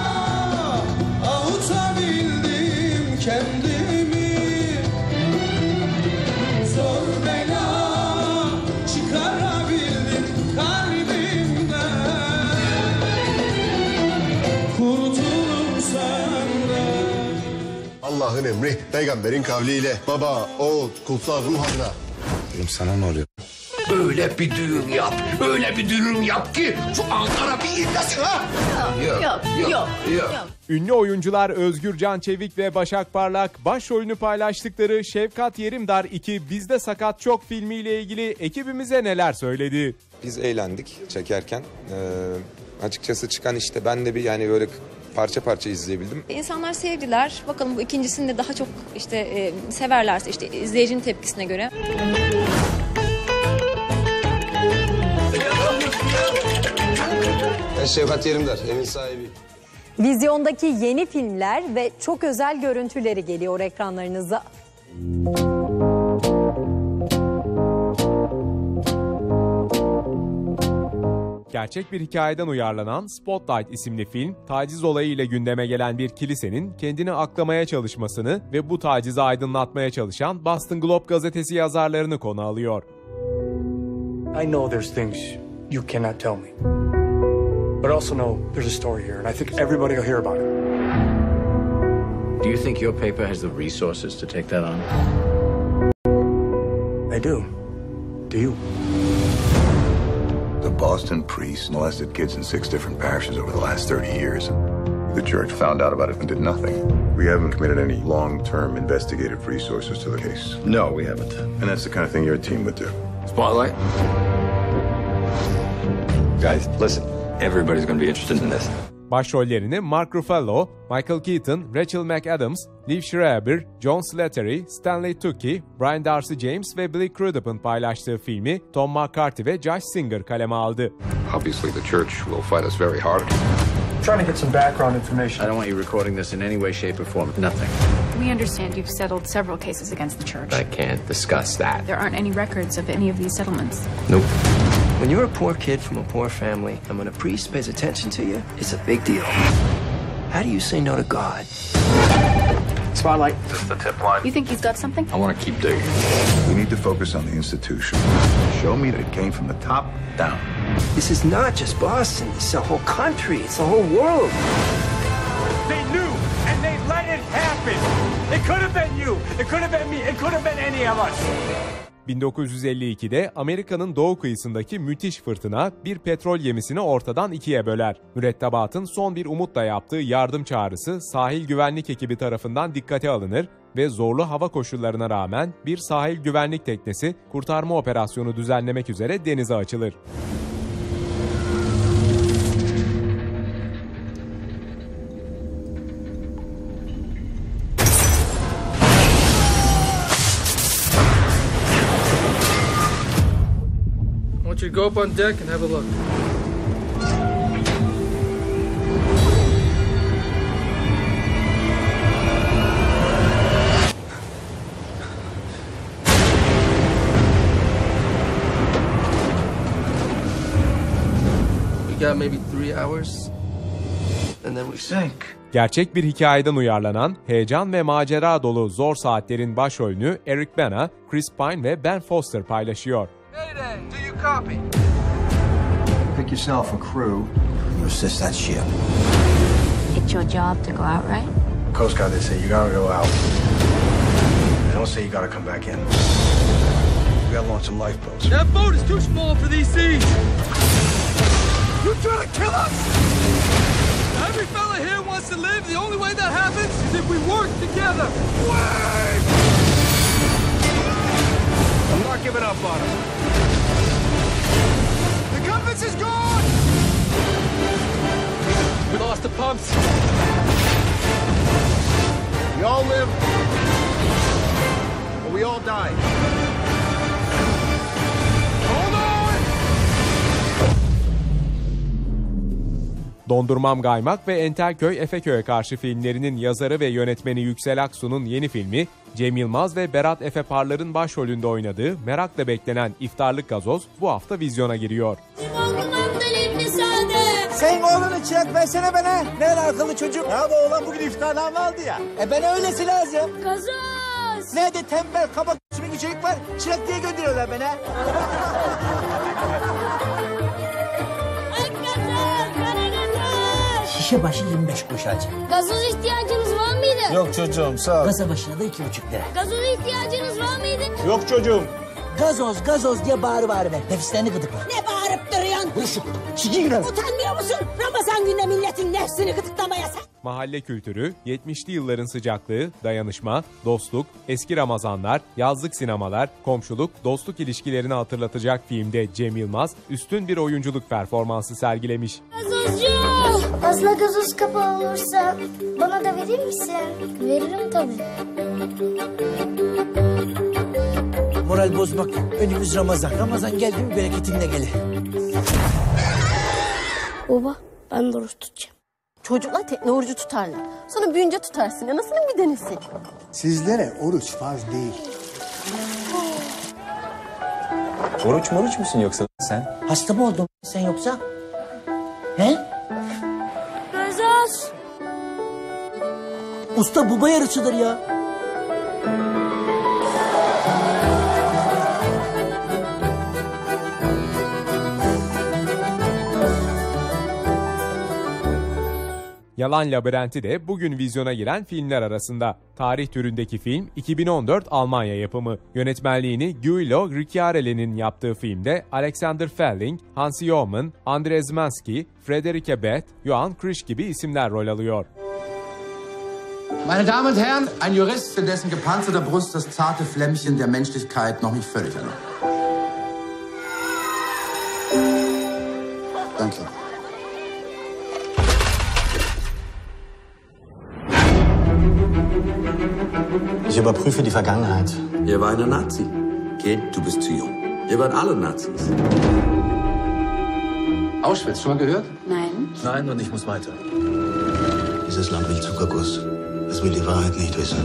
avutabildim kendimi. Zor bela, çıkarabildim kalbimden. Kurtuldum senden. Allah'ın emri, peygamberin kavliyle baba, oğul, kutsal ruh adına. Benim sana ne oluyor? Öyle bir düğün yap, öyle bir düğün yap ki şu Ankara bir inlesin ha. Yok, yok, yok, yok. Ünlü oyuncular Özgür Can Çevik ve Başak Parlak başrolünü paylaştıkları Şefkat Yerimdar iki Bizde Sakat Çok filmiyle ilgili ekibimize neler söyledi? Biz eğlendik çekerken. Ee, açıkçası çıkan işte ben de bir yani böyle parça parça izleyebildim. İnsanlar sevdiler. Bakalım bu ikincisini de daha çok işte e, severlerse işte izleyicinin tepkisine göre. Ben Şefkat Yerimdar, evin sahibi. Vizyondaki yeni filmler ve çok özel görüntüleri geliyor ekranlarınıza. Gerçek bir hikayeden uyarlanan Spotlight isimli film, taciz olayı ile gündeme gelen bir kilisenin kendini aklamaya çalışmasını ve bu tacizi aydınlatmaya çalışan Boston Globe gazetesi yazarlarını konu alıyor. I know there's things you cannot tell me. But I also know there's a story here, and I think everybody will hear about it. Do you think your paper has the resources to take that on? I do. Do you? The Boston priest molested kids in six different parishes over the last thirty years. The church found out about it and did nothing. We haven't committed any long-term investigative resources to the case. No, we haven't. And that's the kind of thing your team would do. Spotlight? Guys, listen. Everybody's going to be interested in this. Başrollerini Mark Ruffalo, Michael Keaton, Rachel McAdams, Liv Schreiber, John Slattery, Stanley Tucci, Brian Darcy James ve Billy Crudup'ın paylaştığı filmi Tom McCarthy ve Josh Singer kaleme aldı. Obviously the church will fight us very hard. Trying to get some background information. I don't want you recording this in any way, shape, or form. Nothing. We understand you've settled several cases against the church. I can't discuss that. There aren't any records of any of these settlements. Nope. When you're a poor kid from a poor family, and when a priest pays attention to you, it's a big deal. How do you say no to God? Spotlight. Is this the tip line? You think he's got something? I want to keep digging. We need to focus on the institution. Show me that it came from the top down. This is not just Boston. It's the whole country. It's the whole world. They knew, and they let it happen. It could have been you. It could have been me. It could have been any of us. bin dokuz yüz elli ikide Amerika'nın doğu kıyısındaki müthiş fırtına bir petrol gemisini ortadan ikiye böler. Mürettebatın son bir umutla yaptığı yardım çağrısı sahil güvenlik ekibi tarafından dikkate alınır ve zorlu hava koşullarına rağmen bir sahil güvenlik teknesi kurtarma operasyonu düzenlemek üzere denize açılır. I want you to go up on deck and have a look. We got maybe three hours, and then we sink. Gerçek bir hikayeden uyarlanan, heyecan ve macera dolu Zor Saatler'in başrolünü Eric Bana, Chris Pine ve Ben Foster paylaşıyor. Mayday, do you copy? Pick yourself a crew. You assist that ship. It's your job to go out, right? Coast Guard, they say you gotta go out. They don't say you gotta come back in. We gotta launch some lifeboats. That boat is too small for these seas. You trying to kill us? Every fella here wants to live. The only way that happens is if we work together. Wait! I'm not giving up on him. The compass is gone! We lost the pumps. We all live, or we all die. Hold on! Dondurmam Gaymak ve Entelköy Efeköy'e karşı filmlerinin yazarı ve yönetmeni Yüksel Aksu'nun yeni filmi, Cem Yılmaz ve Berat Efeparlar'ın başrolünde oynadığı merakla beklenen İftarlık Gazoz bu hafta vizyona giriyor. Sen oğlunu çırak versene bana. Ne akıllı çocuk. Ya bu oğlan bugün iftardan aldı ya. E bana öylesi lazım. Gazoz. Nerede tembel kabak bir çocuk var. Çırak diye gönderiyorlar bana. Şişe başı yirmi beş kuruş hacı. Gazoz ihtiyacınız var mıydı? Yok çocuğum sağ ol. Gaza başına da iki buçuk lira. Gazoz ihtiyacınız var mıydı? Yok çocuğum. Gazoz gazoz diye bağırı bağırı ver. Nefislerini gıdıkla. Ne bağırıp duruyorsun? Uyuşuk. Çiki biraz. Utanmıyor musun? Ramazan günde milletin nefsini gıdıklamaya sen. Mahalle kültürü, yetmişli yılların sıcaklığı, dayanışma, dostluk, eski Ramazanlar, yazlık sinemalar, komşuluk, dostluk ilişkilerini hatırlatacak filmde Cem Yılmaz üstün bir oyunculuk performansı sergilemiş. Gazozcu! Fazla gazoz kapağı olursa bana da verir misin? Veririm tabii. Moral bozmak yok. Önümüz Ramazan. Ramazan geldi mi bereketinle gelir. Baba ben de oruç tutacağım. Çocuklar teknoloji tutarlar. Sonra büyünce tutarsın. Anasının bir denesi. Sizlere oruç farz değil. Oruç moruç musun yoksa sen? Hasta mı oldun sen yoksa? He? Gazoz. Usta baba yarışıdır ya. Yalan Labirenti de bugün vizyona giren filmler arasında. Tarih türündeki film iki bin on dört Almanya yapımı. Yönetmenliğini Guido Ricciarelli'nin yaptığı filmde Alexander Felling, Hansi Yoman, Andrzej Zmanski, Friederike Beth, Johann Krisch gibi isimler rol alıyor. Meine Damen und Herren, ein Jurist, für dessen gepanzerter Brust das zarte Flämmchen der Menschlichkeit noch nicht völlig erlosch. Danke. Ich überprüfe die Vergangenheit. Er war eine Nazi. Kind, du bist zu jung. Wir waren alle Nazis. Auschwitz, schon mal gehört? Nein. Nein, und ich muss weiter. Dieses Land will Zuckerguss. Es will die Wahrheit nicht wissen.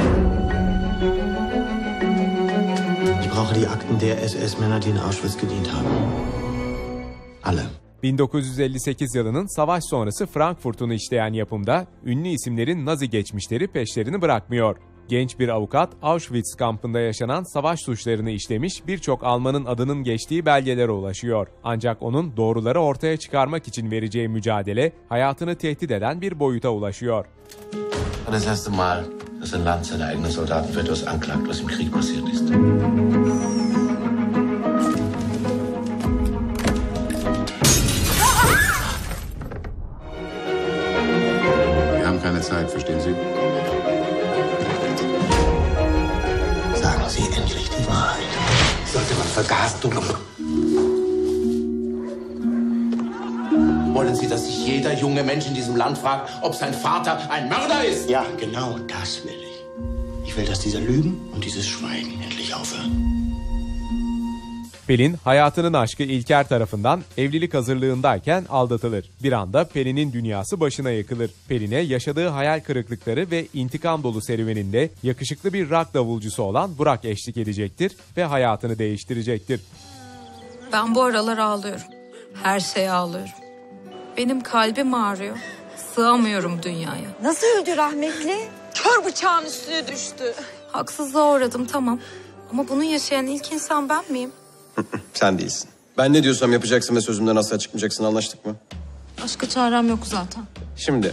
Ich brauche die Akten der S S-Männer, die in Auschwitz gedient haben. Alle. bin dokuz yüz elli sekiz yılının savaş sonrası Frankfurt'unu işleyen yapımda ünlü isimlerin Nazi geçmişleri peşlerini bırakmıyor. Genç bir avukat Auschwitz kampında yaşanan savaş suçlarını işlemiş birçok Almanın adının geçtiği belgelere ulaşıyor. Ancak onun doğruları ortaya çıkarmak için vereceği mücadele hayatını tehdit eden bir boyuta ulaşıyor. Das erste Mal, dass ein Land seine eigenen Soldaten für etwas anklagt, was im Krieg passiert ist. Wir haben keine Zeit, verstehen Sie? Sagen Sie endlich die Wahrheit. Sollte man vergasen tun. Wollen Sie, dass sich jeder junge Mensch in diesem Land fragt, ob sein Vater ein Mörder ist? Ja, genau das will ich. Ich will, dass dieser Lügen und dieses Schweigen endlich aufhören. Pelin, hayatının aşkı İlker tarafından evlilik hazırlığındayken aldatılır. Bir anda Pelin'in dünyası başına yıkılır. Pelin'e yaşadığı hayal kırıklıkları ve intikam dolu serüveninde yakışıklı bir rock davulcusu olan Burak eşlik edecektir ve hayatını değiştirecektir. Ben bu aralar ağlıyorum. Her şeye ağlıyorum. Benim kalbim ağrıyor. Sığamıyorum dünyaya. Nasıl öldü rahmetli? Kör bıçağın üstüne düştü. Haksızlığa uğradım tamam. Ama bunu yaşayan ilk insan ben miyim? Sen değilsin. Ben ne diyorsam yapacaksın ve sözümden asla çıkmayacaksın, anlaştık mı? Başka çarem yok zaten. Şimdi.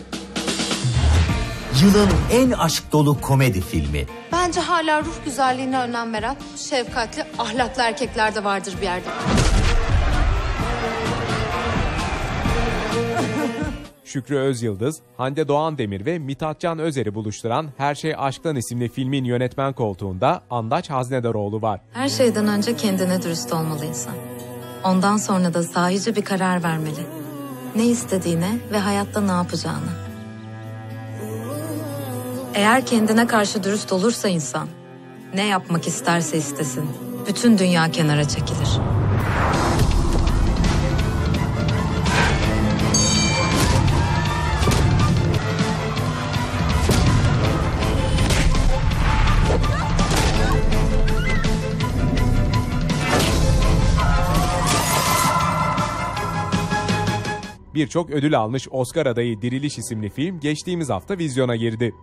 Yılın en aşk dolu komedi filmi. Bence hala ruh güzelliğine önem veren şefkatli, ahlaklı erkekler de vardır bir yerde. Şükrü Özyıldız, Hande Doğan Demir ve Mithatcan Özer'i buluşturan Her Şey Aşk'tan isimli filmin yönetmen koltuğunda Andaç Haznedaroğlu var. Her şeyden önce kendine dürüst olmalı insan. Ondan sonra da sahici bir karar vermeli. Ne istediğine ve hayatta ne yapacağını. Eğer kendine karşı dürüst olursa insan, ne yapmak isterse istesin, bütün dünya kenara çekilir. Birçok ödül almış Oscar adayı Diriliş isimli film geçtiğimiz hafta vizyona girdi.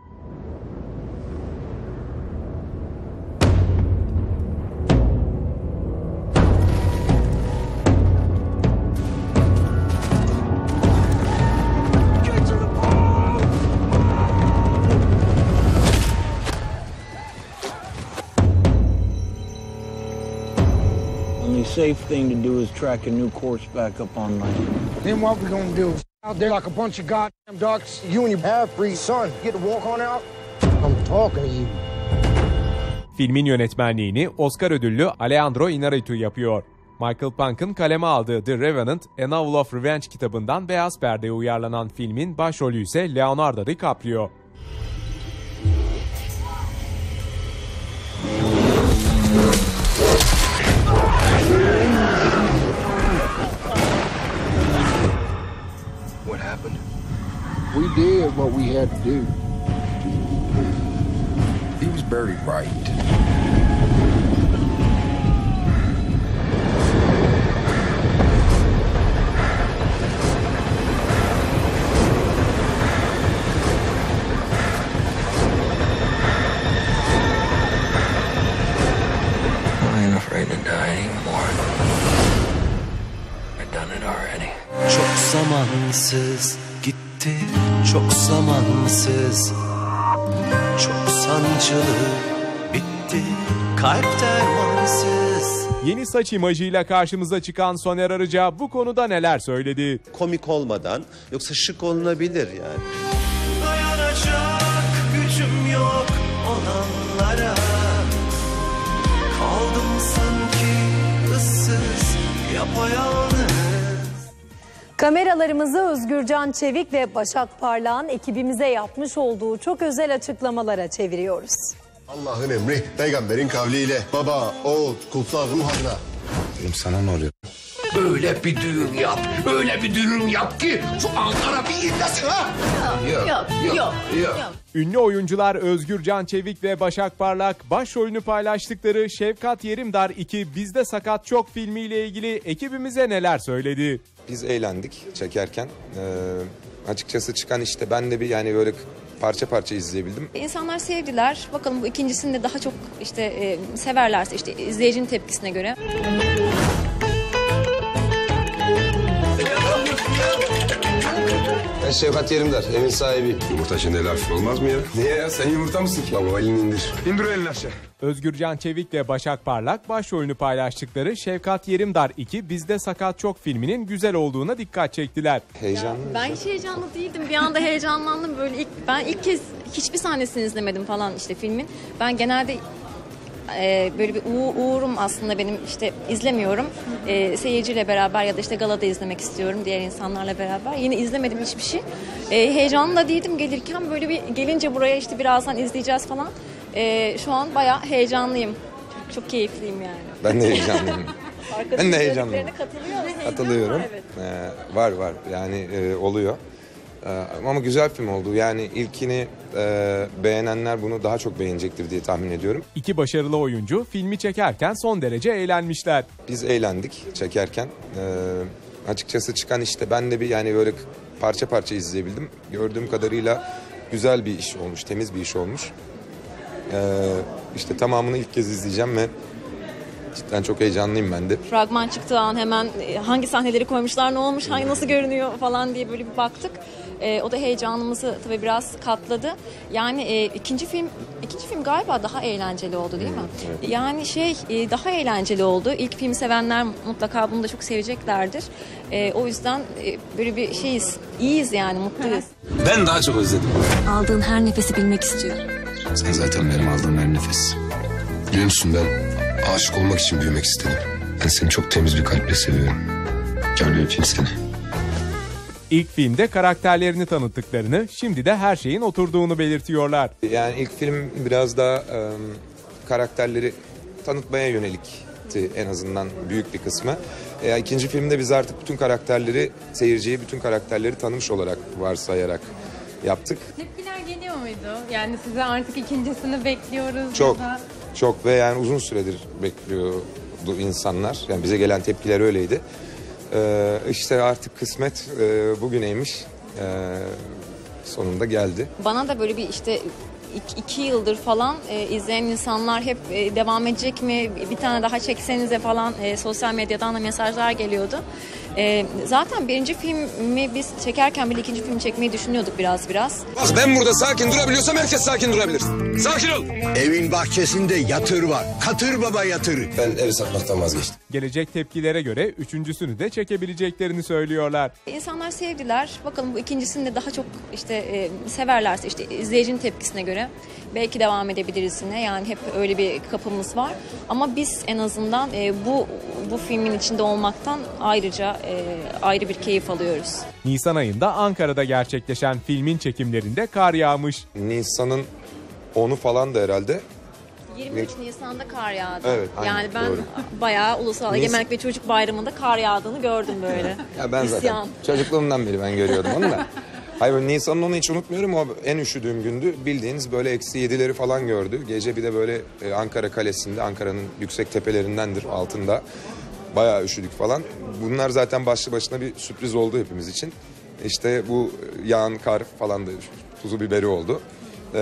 The safe thing to do is track a new course back up online. Then what we gonna do? Out there like a bunch of goddamn ducks? You and your half-breed son get to walk on out? I'm talking to you. Filmin yönetmenliğini Oscar ödüllü Alejandro Iñárritu yapıyor. Michael Punk'ın kaleme aldığı The Revenant, A Novel of Revenge kitabından beyaz perdeye uyarlanan filmin başrolü ise Leonardo DiCaprio. What happened? We did what we had to do. He was buried right. I ain't afraid to die anymore. I've done it already. Çok zamansız gitti, çok zamansız. Çok sancılı bitti, kalp dermansız. Yeni saç imajıyla karşımıza çıkan Soner Arıca bu konuda neler söyledi? Komik olmadan, yoksa şık olunabilir yani. Dayanacak gücüm yok olanlara. Kaldım sanki ıssız, yapayalnız. Kameralarımızı Özgürcan Çevik ve Başak Parlak'ın ekibimize yapmış olduğu çok özel açıklamalara çeviriyoruz. Allah'ın emri, peygamberin kavliyle baba, oğul, kutsal ruh adına. Oğlum sana ne oluyor? Öyle bir düğün yap, öyle bir düğün yap ki şu Ankara bir inlesin ha. Yok, yok, yok, yok. yok. Ünlü oyuncular Özgürcan Çevik ve Başak Parlak başrolünü paylaştıkları Şefkat Yerimdar iki Bizde Sakat Çok filmiyle ilgili ekibimize neler söyledi? Biz eğlendik çekerken. Ee, açıkçası çıkan işte ben de bir yani böyle parça parça izleyebildim. İnsanlar sevdiler. Bakalım bu ikincisini de daha çok işte e, severlerse işte izleyicinin tepkisine göre. Ben Şefkat Yerimdar, evin sahibi. Yumurta şimdi laf olmaz mı ya? Niye ya? Sen yumurta mısın ki? Baba elini indir. İndir elini aşağı. Özgürcan Çevik ve Başak Parlak başrolünü paylaştıkları Şefkat Yerimdar iki Bizde Sakat Çok filminin güzel olduğuna dikkat çektiler. Heyecanlı. Ben hiç heyecanlı değildim. Bir anda heyecanlandım. Böyle ilk ben ilk kez hiçbir sahnesini izlemedim falan işte filmin. Ben genelde e, böyle bir uğ, uğurum aslında benim işte izlemiyorum. E, seyirciyle beraber ya da işte galada izlemek istiyorum diğer insanlarla beraber. Yine izlemedim hiçbir şey. E, heyecanlı da değildim gelirken böyle bir gelince buraya işte birazdan izleyeceğiz falan. E, şu an bayağı heyecanlıyım. Çok, çok keyifliyim yani. Ben de heyecanlıyım. Ben de heyecanlıyım. Katılıyor. Katılıyorum. Var, evet. Ee, var var yani e, oluyor. Ee, ama güzel film oldu. Yani ilkini e, beğenenler bunu daha çok beğenecektir diye tahmin ediyorum. İki başarılı oyuncu filmi çekerken son derece eğlenmişler. Biz eğlendik çekerken. Ee, açıkçası çıkan işte ben de bir yani böyle parça parça izleyebildim. Gördüğüm kadarıyla güzel bir iş olmuş, temiz bir iş olmuş. Ee, işte tamamını ilk kez izleyeceğim ve cidden çok heyecanlıyım ben de. Fragman çıktığı an hemen hangi sahneleri koymuşlar, ne olmuş, hangi nasıl görünüyor falan diye böyle bir baktık. E, o da heyecanımızı tabii biraz katladı. Yani e, ikinci film ikinci film galiba daha eğlenceli oldu değil mi? Hmm, evet. Yani şey e, daha eğlenceli oldu. İlk filmi sevenler mutlaka bunu da çok seveceklerdir. E, o yüzden e, böyle bir şeyiz, iyiyiz yani, mutluyuz. Ben daha çok özledim. Aldığın her nefesi bilmek istiyorum. Sen zaten benim aldığım her nefes. Biliyor musun, ben aşık olmak için büyümek istedim. Ben seni çok temiz bir kalple seviyorum. Gel bir öpeyim seni. İlk filmde karakterlerini tanıttıklarını, şimdi de her şeyin oturduğunu belirtiyorlar. Yani ilk film biraz daha e, karakterleri tanıtmaya yönelikti, en azından büyük bir kısmı. E, ikinci filmde biz artık bütün karakterleri, seyirciyi bütün karakterleri tanımış olarak, varsayarak yaptık. Tepkiler geliyor muydu? Yani size artık ikincisini bekliyoruz. Çok, ya da... çok ve yani uzun süredir bekliyordu insanlar. Yani bize gelen tepkiler öyleydi. Ee, işte artık kısmet e, bugüneymiş. Ee, sonunda geldi. Bana da böyle bir işte iki, iki yıldır falan e, izleyen insanlar hep e, devam edecek mi, bir tane daha çeksenize falan e, sosyal medyadan da mesajlar geliyordu. E, zaten birinci filmi biz çekerken bile ikinci filmi çekmeyi düşünüyorduk biraz biraz. Bak ben burada sakin durabiliyorsam herkes sakin durabilir. Sakin ol. Evin bahçesinde yatır var. Katır baba yatır. Ben evi satmaktan vazgeçtim. Gelecek tepkilere göre üçüncüsünü de çekebileceklerini söylüyorlar. İnsanlar sevdiler. Bakalım bu ikincisini de daha çok işte e, severlerse, işte izleyicinin tepkisine göre belki devam edebiliriz yine. Yani hep öyle bir kapımız var. Ama biz en azından e, bu bu filmin içinde olmaktan ayrıca e, ayrı bir keyif alıyoruz. Nisan ayında Ankara'da gerçekleşen filmin çekimlerinde kar yağmış. Nisan'ın onu falan da herhalde. yirmi üç Nisan'da kar yağdı. Evet, aynen, yani ben doğru. bayağı Ulusal Egemenlik ve Çocuk Bayramı'nda kar yağdığını gördüm böyle. Ya ben zaten İsyan. çocukluğumdan beri ben görüyordum onu da. Hayır, Nisan'ın onu hiç unutmuyorum. O en üşüdüğüm gündü. Bildiğiniz böyle eksi yedileri falan gördü. Gece bir de böyle e, Ankara Kalesi'nde, Ankara'nın yüksek tepelerindendir altında. Bayağı üşüdük falan. Bunlar zaten başlı başına bir sürpriz oldu hepimiz için. İşte bu yağan kar falan da tuzu biberi oldu. Ee,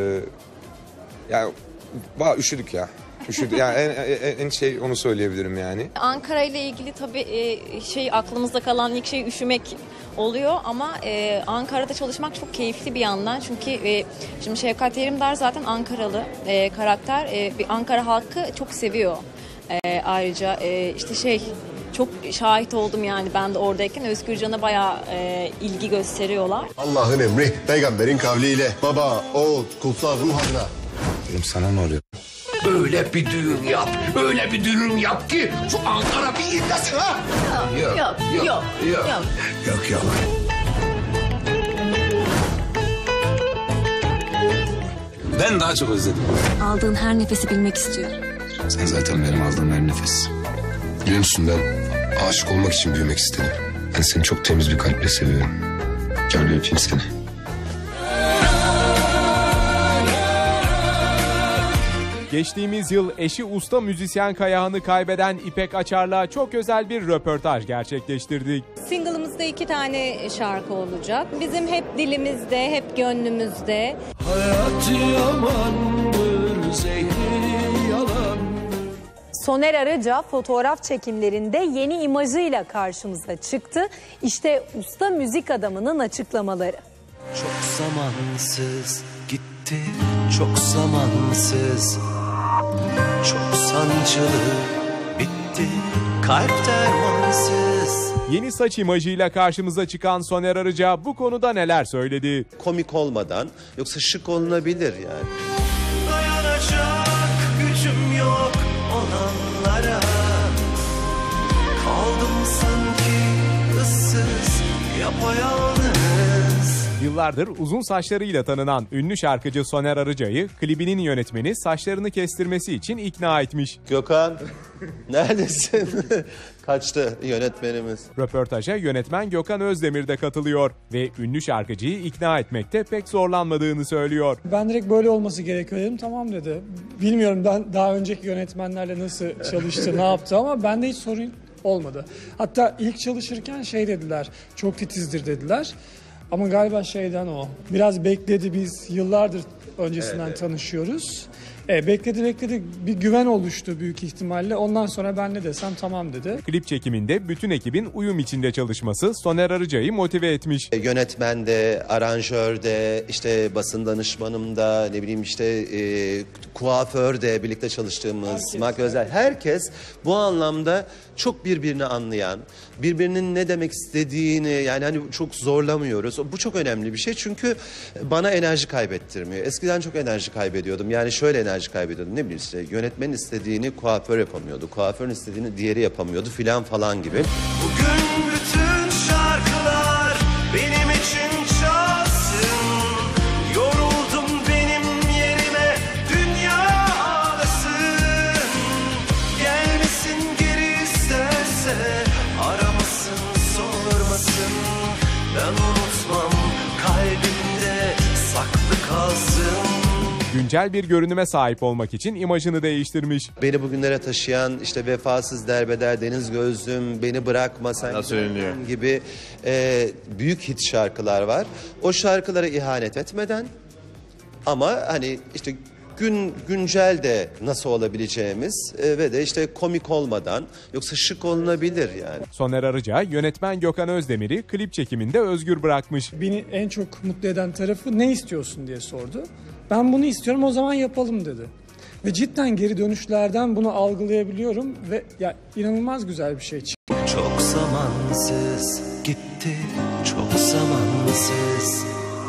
yani bayağı üşüdük ya. Üşüdük. Yani en, en, en şey onu söyleyebilirim yani. Ankara ile ilgili tabii e, şey aklımızda kalan ilk şey üşümek oluyor ama e, Ankara'da çalışmak çok keyifli bir yandan. Çünkü e, şimdi Şevkat Yerimdar zaten Ankaralı e, karakter. E, bir Ankara halkı çok seviyor. E, ayrıca e, işte şey çok şahit oldum yani ben de oradayken Özgürcan'a bayağı e, ilgi gösteriyorlar. Allah'ın emri peygamberin kavliyle baba, oğul, kutsal ruh adına. Benim sana ne oluyor? Öyle bir düğün yap, öyle bir düğün yap ki şu Ankara bir inlesin ha. Yok, yok, yok, yok. Yok, yok. yok. Ben daha çok özledim. Aldığın her nefesi bilmek istiyorum. Sen zaten benim aldığım her nefes. Biliyor musun, ben aşık olmak için büyümek istedim. Ben seni çok temiz bir kalple seviyorum. Gel bir öpeyim seni. Geçtiğimiz yıl eşi usta müzisyen Kayahan'ı kaybeden İpek Açar'la çok özel bir röportaj gerçekleştirdik. Single'ımızda iki tane şarkı olacak. Bizim hep dilimizde, hep gönlümüzde. Hayat yamandır, zehri yalan. Soner Arıca fotoğraf çekimlerinde yeni imajıyla karşımıza çıktı. İşte usta müzik adamının açıklamaları. Çok zamansız gitti, çok zamansız. Çok sancılı bitti, kalp dermansız. Yeni saç imajıyla karşımıza çıkan Soner Arıca bu konuda neler söyledi? Komik olmadan, yoksa şık olunabilir yani. Dayanacak gücüm yok olanlara. Kaldım sanki ıssız, yapayalnız. Yıllardır uzun saçlarıyla tanınan ünlü şarkıcı Soner Arıca'yı klibinin yönetmeni saçlarını kestirmesi için ikna etmiş. Gökhan, neredesin? Kaçtı yönetmenimiz. Röportaja yönetmen Gökhan Özdemir de katılıyor ve ünlü şarkıcıyı ikna etmekte pek zorlanmadığını söylüyor. Ben direkt böyle olması gerekiyor dedim, tamam dedi. Bilmiyorum ben daha önceki yönetmenlerle nasıl çalıştı, ne yaptı ama bende hiç sorun olmadı. Hatta ilk çalışırken şey dediler, çok titizdir dediler. Ama galiba şeyden o. Biraz bekledi, biz yıllardır öncesinden evet, evet. tanışıyoruz. E, bekledi bekledi bir güven oluştu büyük ihtimalle. Ondan sonra ben ne desem tamam dedi. Klip çekiminde bütün ekibin uyum içinde çalışması Soner Arıca'yı motive etmiş. Yönetmen de, aranjör de, işte basın danışmanım da, ne bileyim işte e, kuaför de, birlikte çalıştığımız makyözler. Herkes bu anlamda çok birbirini anlayan, birbirinin ne demek istediğini, yani hani çok zorlamıyoruz. Bu çok önemli bir şey çünkü bana enerji kaybettirmiyor. Eskiden çok enerji kaybediyordum. Yani şöyle enerji kaybediyordum. Ne bileyim işte yönetmenin istediğini kuaför yapamıyordu. Kuaförün istediğini diğeri yapamıyordu filan falan gibi. Bugün bütün şarkılar benim için çalsın. Yoruldum benim yerime dünya ağlasın. Gelmesin geri isterse aramasın sormasın. Ben unutmam kalbimde saklı kalsın. Güncel bir görünüme sahip olmak için imajını değiştirmiş. Beni bugünlere taşıyan işte Vefasız Derbeder, Deniz Gözlüm, Beni Bırakma Sen gibi e, büyük hit şarkılar var. O şarkılara ihanet etmeden ama hani işte gün güncel de nasıl olabileceğimiz e, ve de işte komik olmadan, yoksa şık olunabilir yani. Soner Arıca yönetmen Gökhan Özdemir'i klip çekiminde özgür bırakmış. Beni en çok mutlu eden tarafı ne istiyorsun diye sordu. Ben bunu istiyorum, o zaman yapalım dedi. Ve cidden geri dönüşlerden bunu algılayabiliyorum ve ya inanılmaz güzel bir şey çıktı. Çok zamansız gitti, çok zamansız.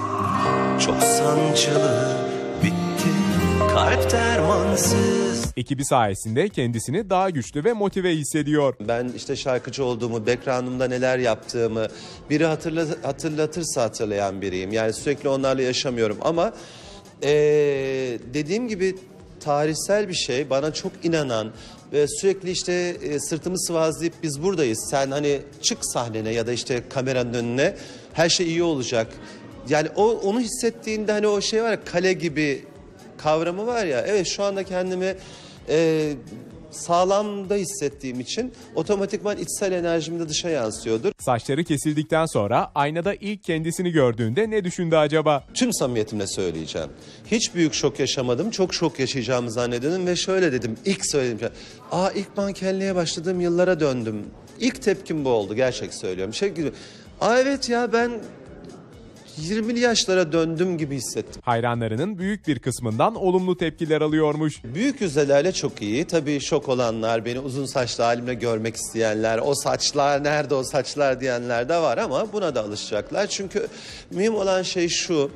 Çok sancılı bitti, kalp dermansız. Ekibi sayesinde kendisini daha güçlü ve motive hissediyor. Ben işte şarkıcı olduğumu, background'umda neler yaptığımı biri hatırla, hatırlatırsa hatırlayan biriyim. Yani sürekli onlarla yaşamıyorum ama ee, dediğim gibi tarihsel bir şey, bana çok inanan ve sürekli işte e, sırtımı sıvazlayıp biz buradayız. Sen hani çık sahnene ya da işte kameranın önüne, her şey iyi olacak. Yani o onu hissettiğinde hani o şey var ya, kale gibi kavramı var ya. Evet, şu anda kendimi e, sağlamda hissettiğim için otomatikman içsel enerjim de dışa yansıyordur. Saçları kesildikten sonra aynada ilk kendisini gördüğünde ne düşündü acaba? Tüm samimiyetimle söyleyeceğim. Hiç büyük şok yaşamadım. Çok şok yaşayacağımı zannediyordum ve şöyle dedim. İlk söylediğim şey, aa ilk mankenliğe başladığım yıllara döndüm. İlk tepkim bu oldu, gerçek söylüyorum. Şey gibi, aa evet ya ben yirmili yaşlara döndüm gibi hissettim. Hayranlarının büyük bir kısmından olumlu tepkiler alıyormuş. Büyük yüzdelerle çok iyi. Tabii şok olanlar, beni uzun saçlı halimle görmek isteyenler, o saçlar nerede o saçlar diyenler de var ama buna da alışacaklar. Çünkü mühim olan şey şu,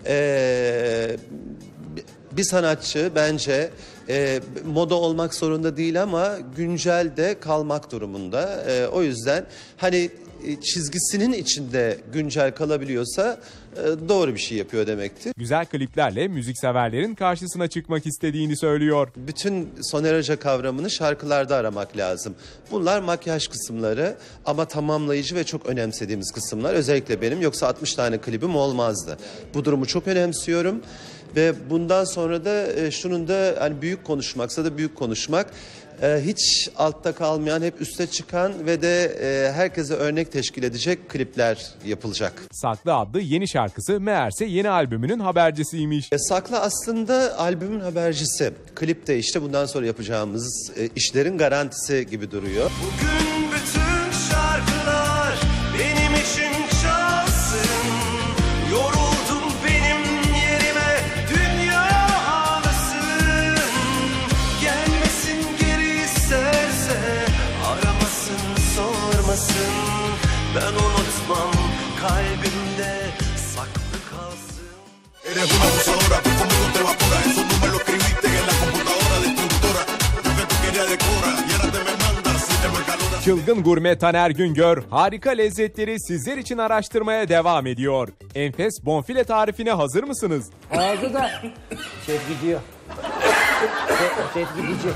ee, bir sanatçı bence e, moda olmak zorunda değil ama güncel de kalmak durumunda. E, o yüzden hani çizgisinin içinde güncel kalabiliyorsa doğru bir şey yapıyor demektir. Güzel kliplerle müzikseverlerin karşısına çıkmak istediğini söylüyor. Bütün Soner Arıca kavramını şarkılarda aramak lazım. Bunlar makyaj kısımları ama tamamlayıcı ve çok önemsediğimiz kısımlar. Özellikle benim, yoksa altmış tane klibim olmazdı. Bu durumu çok önemsiyorum. Ve bundan sonra da şunun da hani büyük konuşmaksa da büyük konuşmak. Hiç altta kalmayan, hep üste çıkan ve de herkese örnek teşkil edecek klipler yapılacak. Saklı adlı yeni şarkısı meğerse yeni albümünün habercisiymiş. Saklı aslında albümün habercisi. Klip de işte bundan sonra yapacağımız işlerin garantisi gibi duruyor. Bugün bütün şarkılar benim için çalsın. Yoruldum benim yerime dünya ağlasın. Gelmesin geri isterse aramasın sormasın. Ben unutmam kalbimde saklı kalsın. Eres una abusadora, tu conmigo te evapora. Eso tú me lo escribiste en la computadora de tu tutora. Lo que tú querías decora y ahora te me mandas y te me calora. Çılgın gurme Taner Güngör harika lezzetleri sizler için araştırmaya devam ediyor. Enfes bonfile tarifine hazır mısınız? Ağzı da şef gidiyor. Şef, şef gidecek.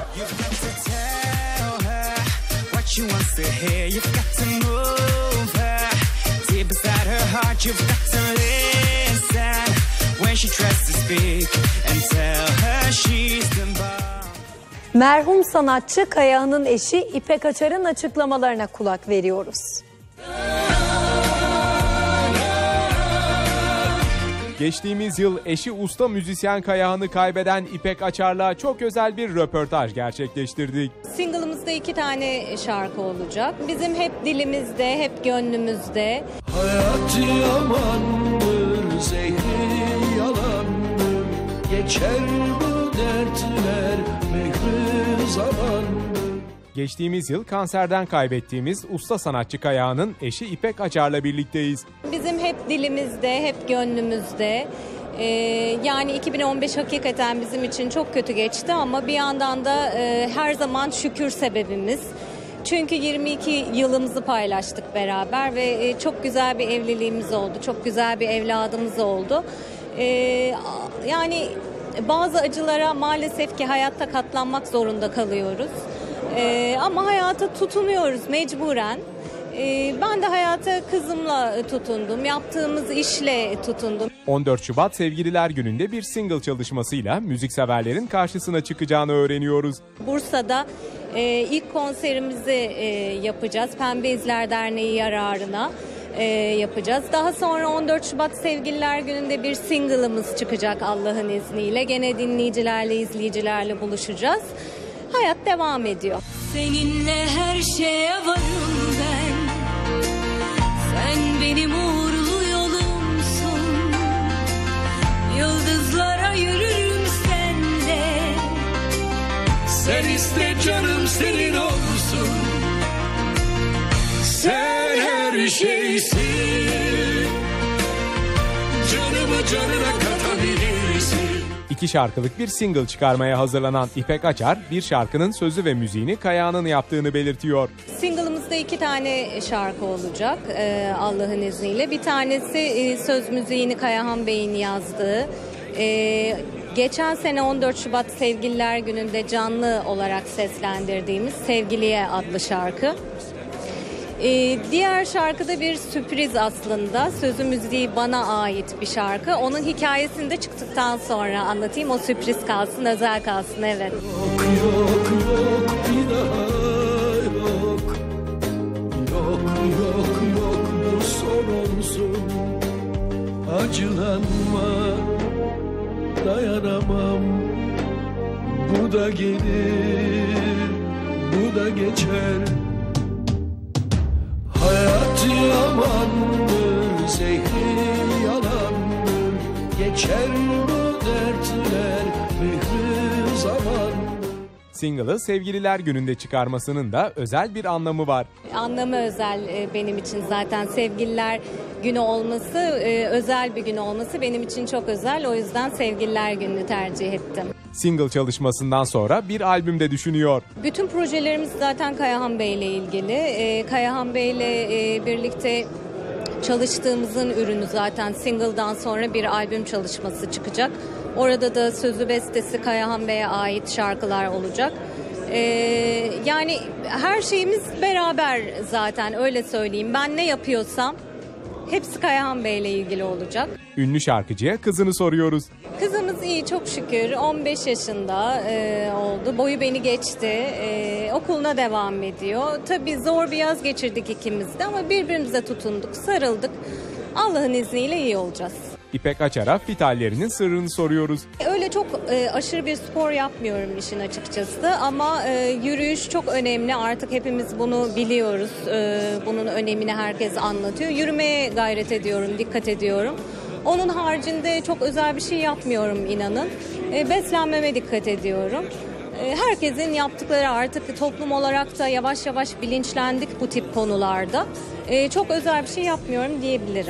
Merhum sanatçı Kayahan'ın eşi İpek Açar'ın açıklamalarına kulak veriyoruz. Geçtiğimiz yıl eşi usta müzisyen Kayahan'ı kaybeden İpek Açar'la çok özel bir röportaj gerçekleştirdik. Single'ımızda iki tane şarkı olacak. Bizim hep dilimizde, hep gönlümüzde. Hayat yamandır, zehri yalandır. Geçer bu dertler, mehri zamandır. Geçtiğimiz yıl kanserden kaybettiğimiz usta sanatçı Kayahan'ın eşi İpek Açar'la birlikteyiz. Bizim hep dilimizde, hep gönlümüzde. Ee, yani iki bin on beş hakikaten bizim için çok kötü geçti ama bir yandan da e, her zaman şükür sebebimiz. Çünkü yirmi iki yılımızı paylaştık beraber ve e, çok güzel bir evliliğimiz oldu. Çok güzel bir evladımız oldu. Ee, yani bazı acılara maalesef ki hayatta katlanmak zorunda kalıyoruz. Ee, ama hayata tutunuyoruz mecburen. Ee, ben de hayata kızımla tutundum, yaptığımız işle tutundum. on dört Şubat Sevgililer Günü'nde bir single çalışmasıyla müzikseverlerin karşısına çıkacağını öğreniyoruz. Bursa'da e, ilk konserimizi e, yapacağız. Pembe İzler Derneği yararına e, yapacağız. Daha sonra on dört Şubat Sevgililer Günü'nde bir single'ımız çıkacak Allah'ın izniyle. Gene dinleyicilerle, izleyicilerle buluşacağız. Hayat devam ediyor. Seninle her şeye varım ben. Sen benim uğurlu yolumsun. Yıldızlara yürürüm senle. Sen iste canım senin olsun. Sen her şeysin. Canımı canına katabilirsin. İki şarkılık bir single çıkarmaya hazırlanan İpek Açar, bir şarkının sözü ve müziğini Kayahan'ın yaptığını belirtiyor. Single'ımızda iki tane şarkı olacak e, Allah'ın izniyle. Bir tanesi e, söz müziğini Kayahan Bey'in yazdığı. E, geçen sene on dört Şubat Sevgililer Günü'nde canlı olarak seslendirdiğimiz Sevgiliye adlı şarkı. Ee, diğer şarkıda bir sürpriz aslında. Sözü müziği bana ait bir şarkı. Onun hikayesini de çıktıktan sonra anlatayım. O sürpriz kalsın, özel kalsın, evet. Yok yok yok bir daha yok. Yok yok yok bu son olsun. Acılanma, dayanamam. Bu da gelir, bu da geçer. Hayat yamandır, zehri yalandır. Geçer bu dertler, mehri zamandır. Single'ı Sevgililer Günü'nde çıkarmasının da özel bir anlamı var. Anlamı özel benim için zaten. Sevgililer Günü olması, özel bir gün olması benim için çok özel. O yüzden Sevgililer Günü'nü tercih ettim. Single çalışmasından sonra bir albüm de düşünüyor. Bütün projelerimiz zaten Kayahan Bey ile ilgili. Ee, Kayahan Bey ile e, birlikte çalıştığımızın ürünü zaten single'dan sonra bir albüm çalışması çıkacak. Orada da sözü bestesi Kayahan Bey'e ait şarkılar olacak. Ee, yani her şeyimiz beraber zaten, öyle söyleyeyim. Ben ne yapıyorsam hepsi Kayahan Bey ile ilgili olacak. Ünlü şarkıcıya kızını soruyoruz. Kızımız iyi çok şükür. on beş yaşında e, oldu. Boyu beni geçti. E, okuluna devam ediyor. Tabii zor bir yaz geçirdik ikimiz de ama birbirimize tutunduk, sarıldık. Allah'ın izniyle iyi olacağız. İpek Açar'a fit hallerinin sırrını soruyoruz. Öyle çok e, aşırı bir spor yapmıyorum işin açıkçası ama e, yürüyüş çok önemli. Artık hepimiz bunu biliyoruz. E, bunun önemini herkes anlatıyor. Yürümeye gayret ediyorum, dikkat ediyorum. Onun haricinde çok özel bir şey yapmıyorum inanın. E, beslenmeme dikkat ediyorum. E, herkesin yaptıkları, artık toplum olarak da yavaş yavaş bilinçlendik bu tip konularda. E, çok özel bir şey yapmıyorum diyebilirim.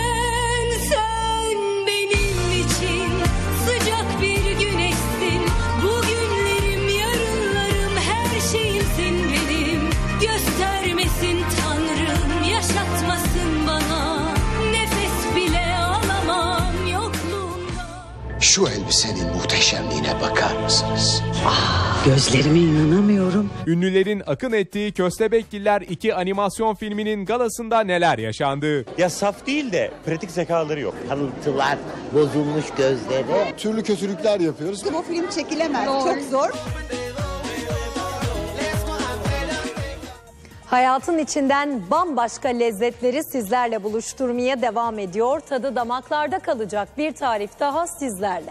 Sen, sen benim için sıcak bir güneşsin. Bugünlerim, yarınlarım, her şeyimsin benim. Göstermesin Tanrım, yaşatmasın bana. Nefes bile alamam yokluğunda. Şu elbisenin muhteşemliğine bakar mısınız? Ah, gözlerime inanamıyorum. Ünlülerin akın ettiği Köstebekgiller iki animasyon filminin galasında neler yaşandı? Ya saf değil de pratik zekaları yok. Parıltılar, bozulmuş gözleri. Türlü kötülükler yapıyoruz. Bu film çekilemez. Çok zor. Hayatın içinden bambaşka lezzetleri sizlerle buluşturmaya devam ediyor. Tadı damaklarda kalacak bir tarif daha sizlerle.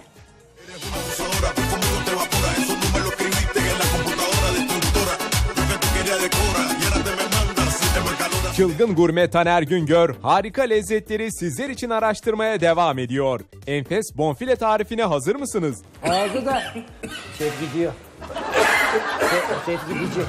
Çılgın gurme Taner Güngör harika lezzetleri sizler için araştırmaya devam ediyor. Enfes bonfile tarifine hazır mısınız? Ağzı da şef gidiyor. Şef, şef gidici.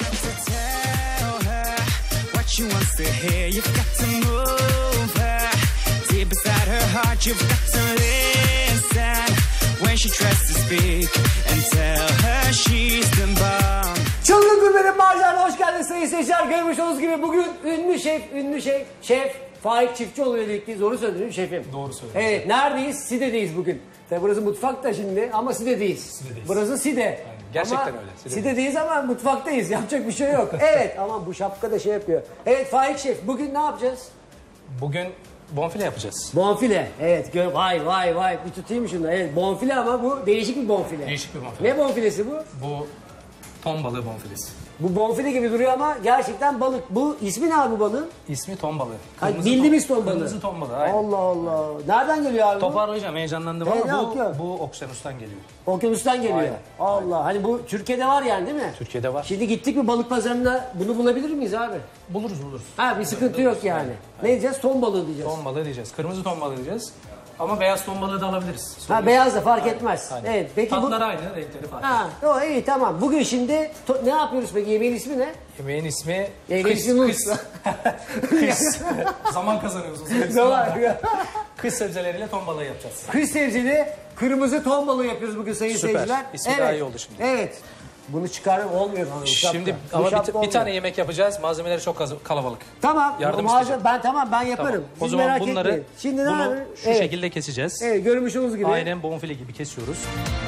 Çılgın Gurme'nin macerasına hoş geldiniz sayın seyirciler. Görmüş olduğunuz gibi bugün ünlü şef, ünlü şef, şef Faik Çiftçioğlu ile birlikteyiz. Doğru söyledim şefim. Doğru söyledin. Evet, neredeyiz? Side'deyiz bugün. Tabi burası mutfak da şimdi ama Side'deyiz. Side'deyiz. Burası Side. Aynen. Gerçekten ama öyle. Side'deyiz. Side'deyiz ama mutfaktayız. Yapacak bir şey yok. Evet ama bu şapka da şey yapıyor. Evet Faik Şef, bugün ne yapacağız? Bugün bonfile yapacağız. Bonfile. Evet. Gör, vay vay vay. Bir tutayım şunu. Evet bonfile ama bu değişik bir bonfile. Değişik bir bonfile. Ne bonfilesi bu? Bu ton balığı bonfilesi. Bu bonfile gibi duruyor ama gerçekten balık. Bu ismi ne abi bu balığın? İsmi ton balığı. Hayır, bildiğimiz ton balığı. Kırmızı ton balığı. Aynen. Allah Allah. Nereden geliyor abi bu? Toparlayacağım, heyecanlandım Ee, ama ne bu, yapıyor? bu okyanustan geliyor. Okyanustan geliyor. Aynen. Allah. Hani bu Türkiye'de var yani değil mi? Türkiye'de var. Şimdi gittik mi balık pazarında bunu bulabilir miyiz abi? Buluruz buluruz. Ha bir sıkıntı yok yani. Ne diyeceğiz? Ton balığı diyeceğiz. Ton balığı diyeceğiz. Kırmızı ton balığı diyeceğiz. Ama beyaz ton balığı da alabiliriz. Ha beyaz da fark Aynen. etmez. Aynen. Evet. Peki Tatları bu... aynı, renkleri farklı. Ha, o iyi tamam. Bugün şimdi to- ne yapıyoruz peki? Yemeğin ismi ne? Yemeğin ismi Yemeğin kış, ismi kış, kış. Zaman kazanıyoruz. o zaman. Zaman. Kış sebzeleriyle ton balığı yapacağız. Kış sebzeli kırmızı ton balığı yapıyoruz bugün sayın Süper. seyirciler. İsmi evet. daha iyi oldu şimdi. Evet. Bunu çıkarım olmuyor. Bana, bu Şimdi şapka. Bu ama şapka bir, bir olmuyor. tane yemek yapacağız. Malzemeleri çok kaz- kalabalık. Tamam. Yardım o malzeme- isteyeceğim. Ben tamam ben yaparım. Tamam. Siz O zaman merak bunları etmeyin. Şimdi ne bunu yapıyoruz? şu Evet. şekilde keseceğiz. Evet görmüş olduğunuz gibi. Aynen bonfile gibi kesiyoruz.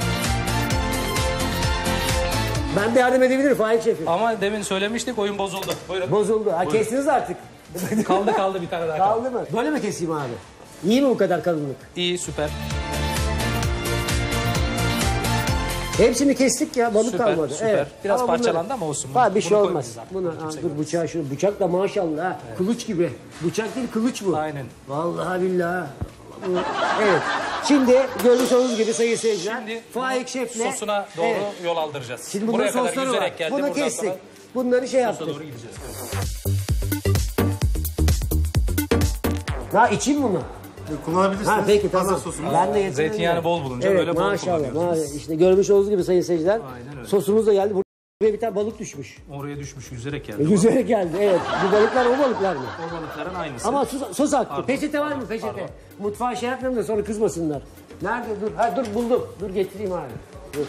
Ben de yardım edebilirim Faik Şef'im. Ama demin söylemiştik oyun bozuldu. Buyurun. Bozuldu. Ha, Buyurun. kestiniz artık. Kaldı kaldı bir tane daha kaldı. Kaldı mı? Böyle mi keseyim abi? İyi mi bu kadar kalınlık? İyi süper. Hepsini kestik ya balık Süper, kalmadı. süper. Evet. Biraz Ama parçalandı bunları- ama olsun. Ha, bir Bunu şey olmaz. koymayız artık. Bunu, Bunu ha, kimse dur bıçağı şu bıçak da maşallah ha. Kılıç gibi. Bıçak değil kılıç bu. Aynen. Vallahi billahi. Bu- Evet. Şimdi görmüş olduğunuz gibi sayın seyirciler. Şimdi Faik Şef'le sosuna doğru Evet. yol aldıracağız. Şimdi bunların Buraya kadar sosları var. yüzerek geldi. Bunu Buradan kestik. sonra Bunları şey sosa yaptık. doğru gideceğiz. Ha içeyim bunu. Kullanabilirsiniz. Ha peki tamam. Hazır sosumuz. Ben de getirdim. Zeytinyağını bol bulunca evet, böyle bol maşallah, kullanıyoruz. maşallah. İşte görmüş olduğunuz gibi sayın seyirciler. Aynen öyle. Sosumuz da geldi. Buraya bir tane balık düşmüş. Oraya düşmüş yüzerek geldi. Yüzerek geldi evet. Bu balıklar o balıklar mı? O balıkların aynısı. Ama sos, sos aktı. Pardon. Peçete var mı peçete? Pardon. Mutfağa şey yapmayalım da sonra kızmasınlar. Nerede dur? Ha dur buldum. Dur getireyim abi. Dur.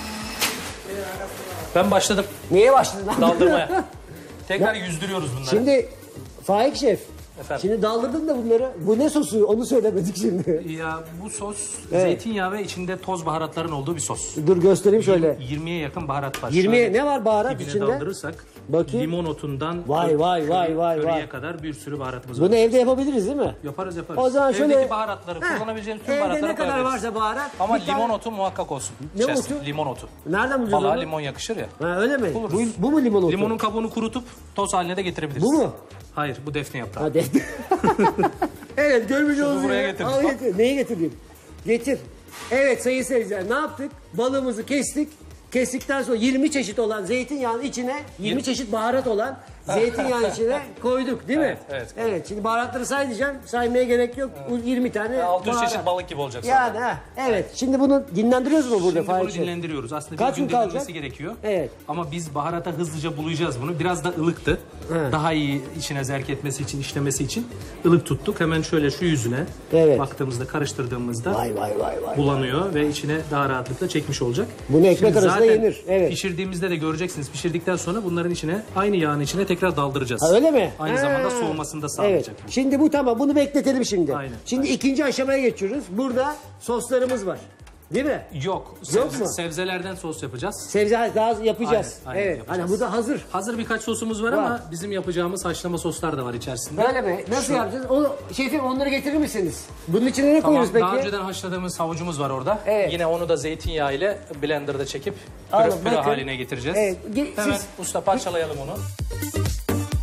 Ben başladım. Neye başladın abi? Daldırmaya. Tekrar yüzdürüyoruz bunları. Şimdi Faik Şef. Efendim? Şimdi daldırdın da bunları. Bu ne sosu? Onu söylemedik şimdi. Ya bu sos Evet. zeytinyağı ve içinde toz baharatların olduğu bir sos. Dur göstereyim şöyle. yirmiye yakın baharat var. yirmi Şöyle ne var baharat dibine içinde? daldırırsak Bakayım. limon otundan Vay, vay, vay, vay, köriye vay. kadar bir sürü baharatımız var. Bunu evde yapabiliriz değil mi? Yaparız yaparız. O zaman şöyle- Evdeki baharatları Heh. kullanabileceğimiz tüm Evde baharatları ne kadar koyabiliriz. varsa baharat. Ama bir limon tane- otu muhakkak olsun. Ne İçerisinde otu? Limon otu. Nereden bulacağız Balığa onu? limon yakışır ya. Ha, öyle mi? Buluruz. Bu, bu mu limon otu? Limonun kabuğunu kurutup toz haline de getirebiliriz. Bu mu? Hayır bu defne yaprağı. Hadi. Evet görmüş Şunu olduğunuz buraya gibi. getirdim. Al getir. Neyi getireyim? Getir. Evet sayın seyirciler ne yaptık? Balığımızı kestik. Kestikten sonra yirmi çeşit olan zeytinyağının içine yirmi çeşit baharat olan zeytinyağının içine koyduk değil mi? Evet, evet. Evet şimdi baharatları say diyeceğim. Saymaya gerek yok. yirmi tane altı yüz baharat. çeşit balık gibi olacak Yani ha, evet. Şimdi bunu dinlendiriyoruz mu burada Şimdi bunu Faik Şef? dinlendiriyoruz. Aslında Kaç bir gün gün kalacak? dinlenmesi gerekiyor. Evet. Ama biz baharata hızlıca bulayacağız bunu. Biraz da ılıktı. He. Daha iyi içine zerk etmesi için, işlemesi için ılık tuttuk. Hemen şöyle şu yüzüne Evet. baktığımızda, karıştırdığımızda Vay vay vay vay. bulanıyor ve içine daha rahatlıkla çekmiş olacak. Bunu ekmek Şimdi arasında zaten yenir, evet. Pişirdiğimizde de göreceksiniz. Pişirdikten sonra bunların içine aynı yağın içine tekrar daldıracağız. Ha, öyle mi? Aynı Ha. zamanda soğumasını da sağlayacak. Evet. Şimdi bu tamam. Bunu bekletelim şimdi. Aynen. Şimdi ikinci aşamaya geçiyoruz. Burada soslarımız var. Değil mi? Yok. Yok sebze- mu? Sebzelerden sos yapacağız. Sebze daha yapacağız. Aynen, aynen evet. yapacağız. Hani bu da hazır. Hazır birkaç sosumuz var, Var. ama bizim yapacağımız haşlama soslar da var içerisinde. Öyle mi? Nasıl Şu- yapacağız? Onu, şefim onları getirir misiniz? Bunun içine ne Tamam, koyuyoruz peki? daha önceden haşladığımız havucumuz var orada. Evet. Yine onu da zeytinyağı ile blenderda çekip Alın, püre, püre bakın. haline getireceğiz. Evet, ge- Hemen siz- usta parçalayalım onu.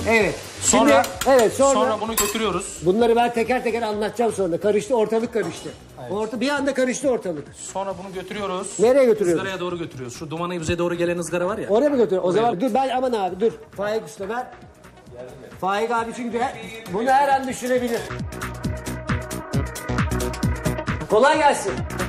Evet. Sonra, Şimdi, evet sonra, sonra bunu götürüyoruz. Bunları ben teker teker anlatacağım sonra. Karıştı, ortalık karıştı. Evet. Orta, bir anda karıştı ortalık. Sonra bunu götürüyoruz. Nereye götürüyoruz? Izgaraya doğru götürüyoruz. Şu dumanı bize doğru gelen ızgara var ya. Oraya mı götürüyoruz? O Oraya. zaman dur ben aman abi dur. Faik Usta ver. Faik abi çünkü her- bunu her an düşürebilir. Kolay gelsin.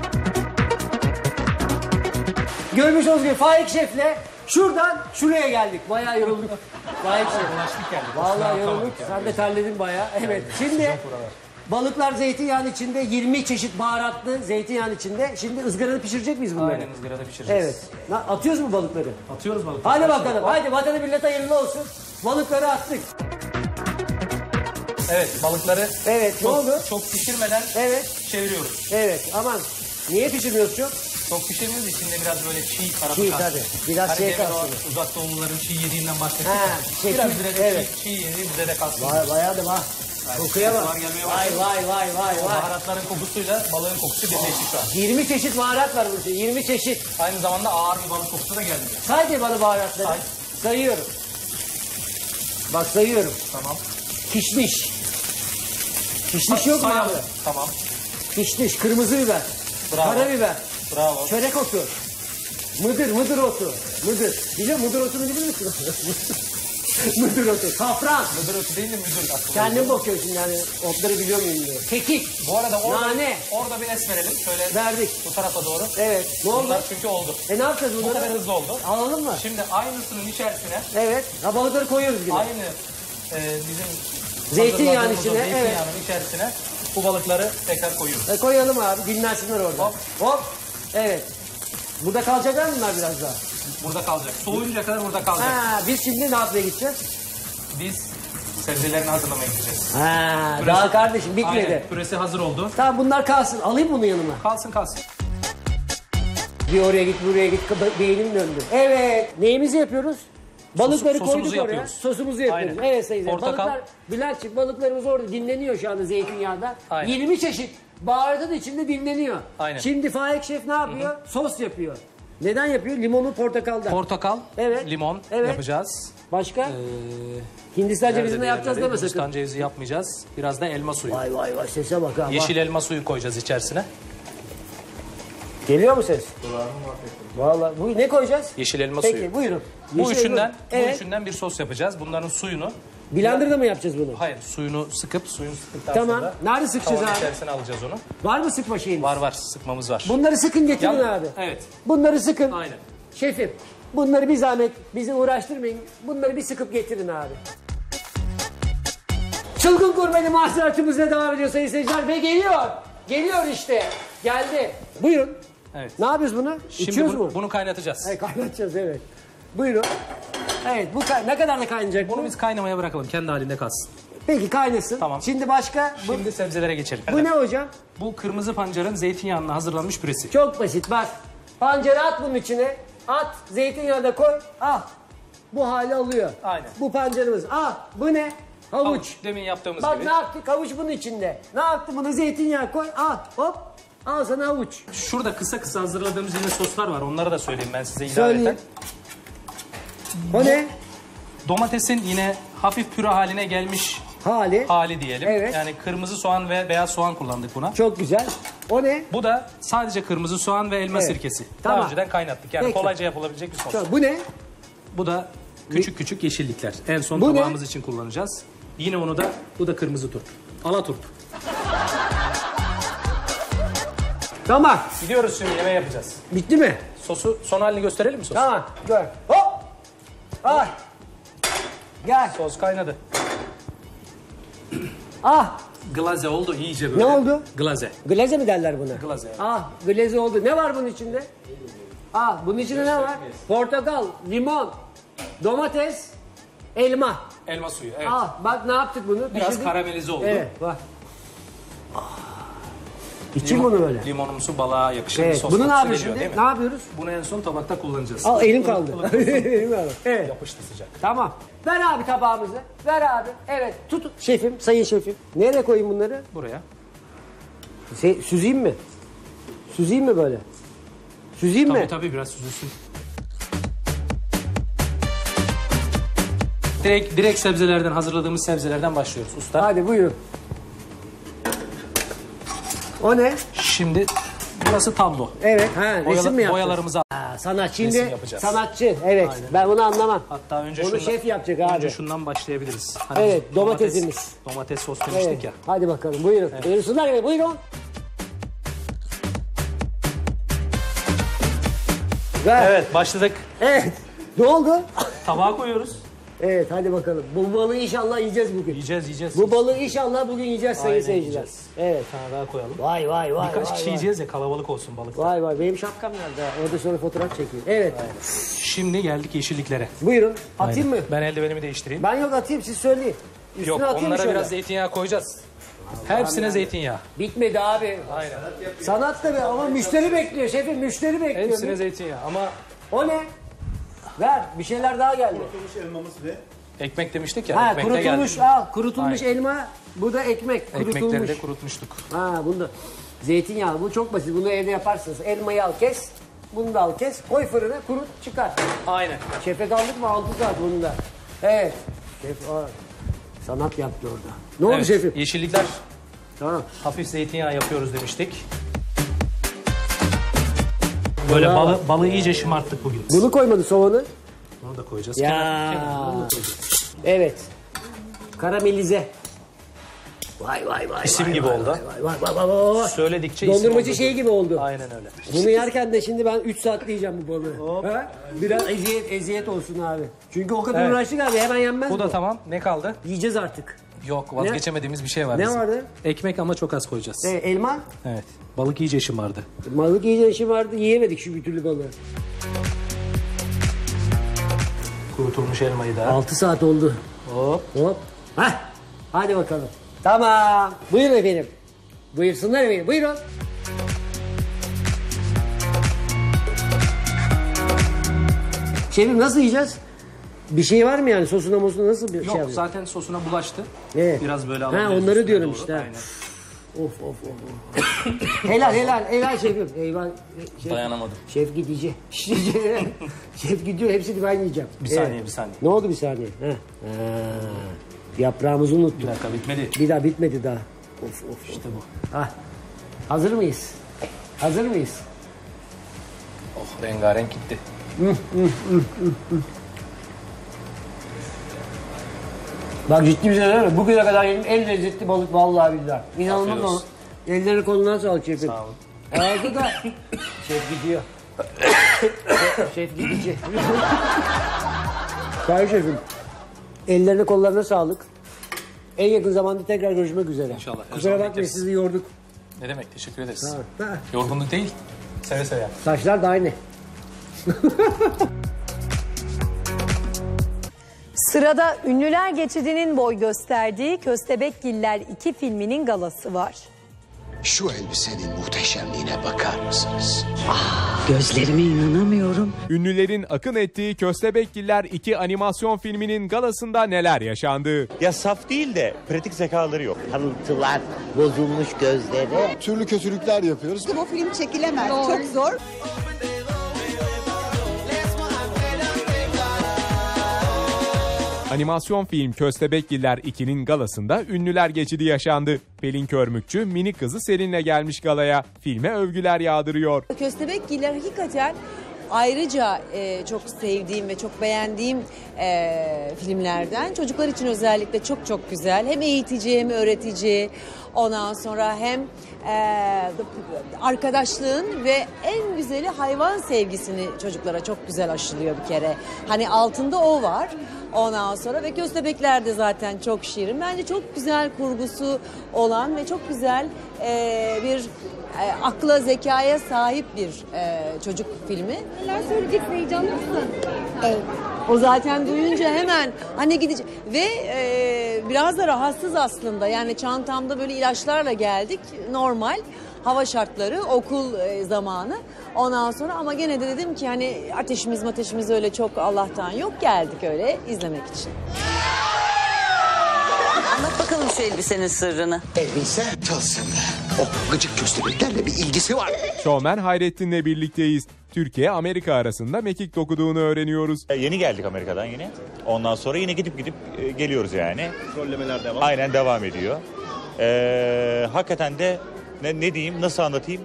Görmüş olduğunuz gibi Faik Şef'le şuradan şuraya geldik. Bayağı yorulduk. Faik Şef. Ulaştık geldik. Vallahi yorulduk. Sen de terledin bayağı. Evet. Şimdi balıklar zeytinyağının içinde, yirmi çeşit baharatlı zeytinyağının içinde. Şimdi ızgarada pişirecek miyiz bunları? Aynen ızgarada pişireceğiz. Evet. Na- Atıyoruz mu balıkları? Atıyoruz balıkları. Hadi bakalım. Hadi vatanı millet hayırlı olsun. Balıkları attık. Evet balıkları Evet, ne çok, oldu? çok pişirmeden Evet. çeviriyoruz. Evet aman. Niye pişirmiyoruz çok? Çok pişirmiyoruz içinde biraz böyle çiğ tarafı Çiğ kalsın. tabii. Biraz Hani şey demin kalsın. o uzak doğumluların çiğ yediğinden bahsettik. Ha, ya. şey, biraz çiğ- bize de evet. çiğ, çiğ yediği bize de kalsın. Vay bayağı da bak. Kokuya bak. Kokular gelmeye Vay başladı. vay vay vay O vay. baharatların kokusuyla balığın kokusu birleşti şu an. yirmi çeşit baharat var burada. yirmi çeşit. Aynı zamanda ağır bir balık kokusu da geldi. Say bana baharatları. Say. Sayıyorum. Bak sayıyorum. Tamam. Kişniş. Kişniş yok mu Sayalım. abi? Tamam. Kişniş, kırmızı biber, Bravo. karabiber, Bravo. çörek otu, mıdır, mıdır otu, mıdır. Biliyor musun? Mıdır otunu bilir misin? Mıdır otu, safran. Mıdır otu değil de müdür aslında. Kendim bakıyorum şimdi yani otları biliyor muyum diye. Kekik, Bu arada orada, nane. orada bir es verelim. Şöyle Verdik. bu tarafa doğru. Evet. Ne oldu? Bunlar çünkü oldu. E ne yapacağız Bu bunları? kadar hızlı oldu. Alalım mı? Şimdi aynısının içerisine Evet. Ha, balıkları koyuyoruz yine. aynı e, bizim Zeytinyağının hazırladığımız o içine, zeytinyağının içerisine bu balıkları tekrar koyuyoruz. E, koyalım abi dinlensinler orada. Hop. Hop. Evet. Burada kalacaklar mı bunlar biraz daha? Burada kalacak. Soğuyunca kadar burada kalacak. Ha, biz şimdi ne yapmaya gideceğiz? Biz sebzelerini hazırlamaya gideceğiz. Ha, Püresi- daha kardeşim bitmedi. Aynen, püresi hazır oldu. Tamam bunlar kalsın. Alayım bunu yanıma. Kalsın kalsın. Bir oraya git buraya git. Be- Beynim döndü. Evet. Neyimizi yapıyoruz? Balıkları Sos- sosumuzu koyduk oraya. yapıyoruz. Sosumuzu yapıyoruz. Aynen. Evet sayın izleyiciler. Portakal. Balıklar, Bülent'ciğim balıklarımız orada dinleniyor şu anda zeytinyağında. Aynen. yirmi çeşit baharatın içinde dinleniyor. Aynen. Şimdi Faik Şef ne yapıyor? Sos yapıyor. Neden yapıyor? Limonu portakaldan. Portakal, Evet. limon Evet. yapacağız. Başka? Ee, Hindistan nerede cevizini yapacağız diğerleri? deme sakın. Hindistan cevizi yapmayacağız. Biraz da elma suyu. Vay vay vay sese bak ha. Yeşil elma suyu koyacağız içerisine. Geliyor mu ses? Vallahi bu ne koyacağız? Yeşil elma Peki suyu. buyurun. Bu Yeşil üçünden, elma- bu Evet. üçünden bir sos yapacağız. Bunların suyunu, Blender'da mı yapacağız bunu? hayır suyunu sıkıp, suyunu sıktıktan Tamam. sonra Nerede sıkacağız tavanın abi? içerisine alacağız onu. Var mı sıkma şeyiniz? Var var, sıkmamız var. Bunları sıkın getirin Yan- abi. Evet. Bunları sıkın. Aynen. Şefim bunları bir zahmet bizi uğraştırmayın. Bunları bir sıkıp getirin abi. Çılgın Gurme'nin maceratımızla devam ediyor sayın seyirciler ve geliyor. Geliyor işte. Geldi. Buyurun. Evet. Ne yapıyoruz bunu? Şimdi İçiyoruz bunu, mu? bunu kaynatacağız. Evet kaynatacağız evet. Buyurun. Evet bu kay- ne kadar da kaynayacak Bunu bu? biz kaynamaya bırakalım. Kendi halinde kalsın. Peki kaynasın. Tamam. Şimdi başka? Bu, Şimdi sebzelere geçelim. bu ne hocam? Bu kırmızı pancarın zeytinyağına hazırlanmış püresi. Çok basit bak. Pancarı at bunun içine. At. Zeytinyağı da koy. Al. Bu hali alıyor. Aynen. Bu pancarımız. Al. Bu ne? Havuç. Havuç. Demin yaptığımız Bak gibi. ne yaptık? Havuç bunun içinde. Ne yaptı? Bunu zeytinyağı koy. Al. Hop. Al sana havuç. Şurada kısa kısa hazırladığımız yine soslar var. Onları da söyleyeyim ben size Söyleyin. ilaveten. O ne? Domatesin yine hafif püre haline gelmiş Hali. hali diyelim. Evet. Yani kırmızı soğan ve beyaz soğan kullandık buna. Çok güzel. O ne? Bu da sadece kırmızı soğan ve elma Evet. sirkesi. Tamam. Daha önceden kaynattık. Yani Peki. kolayca yapılabilecek bir sos. Çok- Bu ne? Bu da küçük küçük yeşillikler. En son Bu ne? tabağımız için kullanacağız. Yine onu da, bu da kırmızı turp. Alaturp. Tamam. Gidiyoruz şimdi yemeği yapacağız. Bitti mi? Sosu son halini gösterelim mi sosu? Tamam. Gör. Hop. Al. Gel. Sos kaynadı. Ah. Glaze oldu iyice böyle. Ne oldu? Glaze. Glaze mi derler buna? Glaze. Ah glaze oldu. Ne var bunun içinde? Ah bunun içinde ne var? Portakal, limon, domates, elma. Elma suyu evet. Ah bak ne yaptık bunu? Biraz Pişirdik. karamelize oldu. Evet bak. İçin bunu böyle. Limonumsu balığa yakışır bir Evet. sos. Bunu ne kokusu yapıyoruz geliyor, şimdi? değil mi? Ne yapıyoruz? Bunu en son tabakta kullanacağız. Al elim Ilık kaldı. ılık olsun. Elim kaldı. Evet. Yapıştı sıcak. Tamam. Ver abi tabağımızı. Ver abi. Evet. Tut. Şefim, sayın şefim. Nereye koyayım bunları? Buraya. Se- süzeyim mi? Süzeyim mi böyle? Süzeyim Tabii mi? tabii biraz süzülsün. Direkt, direkt sebzelerden, hazırladığımız sebzelerden başlıyoruz usta. Hadi buyurun. O ne? Şimdi burası tablo. Evet. Ha, resim Boyala- mi yapacağız? boyalarımızı Ha, sanat. Şimdi Resim yapacağız. sanatçı. Evet. Aynen. Ben bunu anlamam. Hatta önce Onu şundan, şef yapacak abi. Önce şundan başlayabiliriz. Hani Evet, biz domatesimiz. Domates, domates sos demiştik Evet. ya. Hadi bakalım buyurun. Evet. Buyursunlar evet, buyurun. Ver. Evet, başladık. Evet. Ne oldu? Tabağa koyuyoruz. Evet hadi bakalım. Bu balığı inşallah yiyeceğiz bugün. Yiyeceğiz, yiyeceğiz. Bu balığı inşallah bugün yiyeceğiz sayın Aynen seyirciler. yiyeceğiz. Evet. Bir tane daha koyalım. Vay vay vay. Birkaç vay, kişi vay. yiyeceğiz ya, kalabalık olsun balık. Vay vay benim şapkam nerede? Orada sonra fotoğraf çekiyor. Evet. Şimdi geldik yeşilliklere. Buyurun. Atayım Aynen. mı? Ben eldivenimi değiştireyim. Ben yok atayım siz söyleyin. Üstüne Yok, atayım mı onlara şöyle? biraz zeytinyağı koyacağız. Hepsine yani. zeytinyağı. Bitmedi abi. Aynen. Sanat tabii ama müşteri bekliyor şefim müşteri bekliyor. Hepsine zeytinyağı ama... O ne? Ver bir şeyler daha geldi. Kurutulmuş elmamız ve Ekmek demiştik ya, Ha ekmek de kurutulmuş, geldi. al, kurutulmuş Aynen. elma, bu da ekmek, kurutulmuş. Ekmekleri de kurutmuştuk. Ha bunda zeytinyağı, bu çok basit, bunu evde yaparsınız. Elmayı al kes, bunu da al kes, koy fırına, kurut, çıkar. Aynen. Şefe kaldık mı altı saat bunda. Evet. Şef aa, sanat yaptı orada. Ne oldu Evet, şefim? yeşillikler. Tamam. Hafif zeytinyağı yapıyoruz demiştik. Böyle Bravo. balı, balığı iyice şımarttık bugün. Bunu koymadı soğanı. Bunu da koyacağız. Ya. Kenar, kenarına bunu koyacağız. Evet. Karamelize. Vay vay vay. İsim vay, gibi vay, oldu. Vay vay vay vay vay. vay. Söyledikçe isim Dondurmacı oldu. şey gibi oldu. Aynen öyle. Bunu yerken de şimdi ben üç saat yiyeceğim bu balığı. Ha? Biraz eziyet eziyet olsun abi. Çünkü o kadar Evet. uğraştık abi hemen yenmez Bu da tamam. Ne kaldı? Yiyeceğiz artık. Yok, vazgeçemediğimiz bir şey var Ne bizim. vardı? Ekmek ama çok az koyacağız. Ee, elma. Evet. Balık iyice şımardı. Balık iyice işi vardı yiyemedik şu bir türlü balığı. Kurutulmuş elmayı da. altı saat oldu. Hop. Hop. Hah. Hadi bakalım. Tamam. Buyurun efendim. Buyursunlar efendim. Buyurun. Şefim nasıl yiyeceğiz? Bir şey var mı yani sosuna mosuna nasıl bir Yok, şey yapacağız? zaten sosuna bulaştı. Evet. Biraz böyle Ha alabiliriz onları üstüne diyorum doğru. işte. Aynen. Of of of. of. helal helal helal şefim. Eyvah. Şef, Dayanamadım. Şef gidici. Şef gidiyor hepsini ben yiyeceğim. Bir saniye, bir saniye. Ne oldu bir saniye? Ha. Ha. Yaprağımızı unuttuk. Bir dakika, bitmedi. Bir daha bitmedi daha. Of of. İşte bu. Ah. Hazır mıyız? Hazır mıyız? Oh, rengarenk gitti. Hı, hı, hı, hı, hı. Bak ciddi bir şey değil mi? Bugüne kadar yediğim en lezzetli balık vallahi billahi. İnanılmaz Afiyet ama. olsun. Ellerine koluna sağlık şefim. Sağ olun. Ağzı da şef gidiyor. şef, şef gidici. Sayın şefim. Ellerine kollarına sağlık. En yakın zamanda tekrar görüşmek üzere. İnşallah, her Kusura zaman bakmayın bekleriz. sizi yorduk. Ne demek? Teşekkür ederiz. Ha, ha. Yorgunluk değil. Seve seve yap. Saçlar da aynı. Sırada Ünlüler Geçidi'nin boy gösterdiği Köstebekgiller iki filminin galası var. Şu elbisenin muhteşemliğine bakar mısınız? Gözlerime inanamıyorum. Ünlülerin akın ettiği Köstebekgiller iki animasyon filminin galasında neler yaşandı? Ya saf değil de pratik zekaları yok. Parıltılar, bozulmuş gözleri. Türlü kötülükler yapıyoruz. Bu film çekilemez. Çok zor. Animasyon film Köstebekgiller iki'nin galasında Ünlüler Geçidi yaşandı. Pelin Körmükçü minik kızı Selin'le gelmiş galaya. Filme övgüler yağdırıyor. Köstebekgiller hakikaten ayrıca e, çok sevdiğim ve çok beğendiğim e, filmlerden. Çocuklar için özellikle çok çok güzel. Hem eğitici hem öğretici. Ondan sonra hem e, arkadaşlığın ve en güzeli hayvan sevgisini çocuklara çok güzel aşılıyor bir kere. Hani altında o var. Ondan sonra ve Köstebekler de zaten çok şirin. Bence çok güzel kurgusu olan ve çok güzel e, bir e, akla, zekaya sahip bir e, çocuk filmi. Neler söyleyeceksin, heyecanlı mısın? Evet. O zaten duyunca hemen hani gidecek ve e, biraz da rahatsız aslında. Yani çantamda böyle ilaçlarla geldik, normal hava şartları, okul e, zamanı. Ondan sonra ama gene de dedim ki hani ateşimiz ateşimiz öyle çok Allah'tan yok, geldik öyle izlemek için. Anlat bakalım şu elbisenin sırrını. Elbise tılsımlı. O gıcık köstebeklerle bir ilgisi var. Şovmen Hayrettin'le birlikteyiz. Türkiye-Amerika arasında mekik dokuduğunu öğreniyoruz. Yeni geldik Amerika'dan yine. Ondan sonra yine gidip gidip e, geliyoruz yani. Trollemeler devam. Aynen devam ediyor. Ee, hakikaten de ne, ne diyeyim, nasıl anlatayım?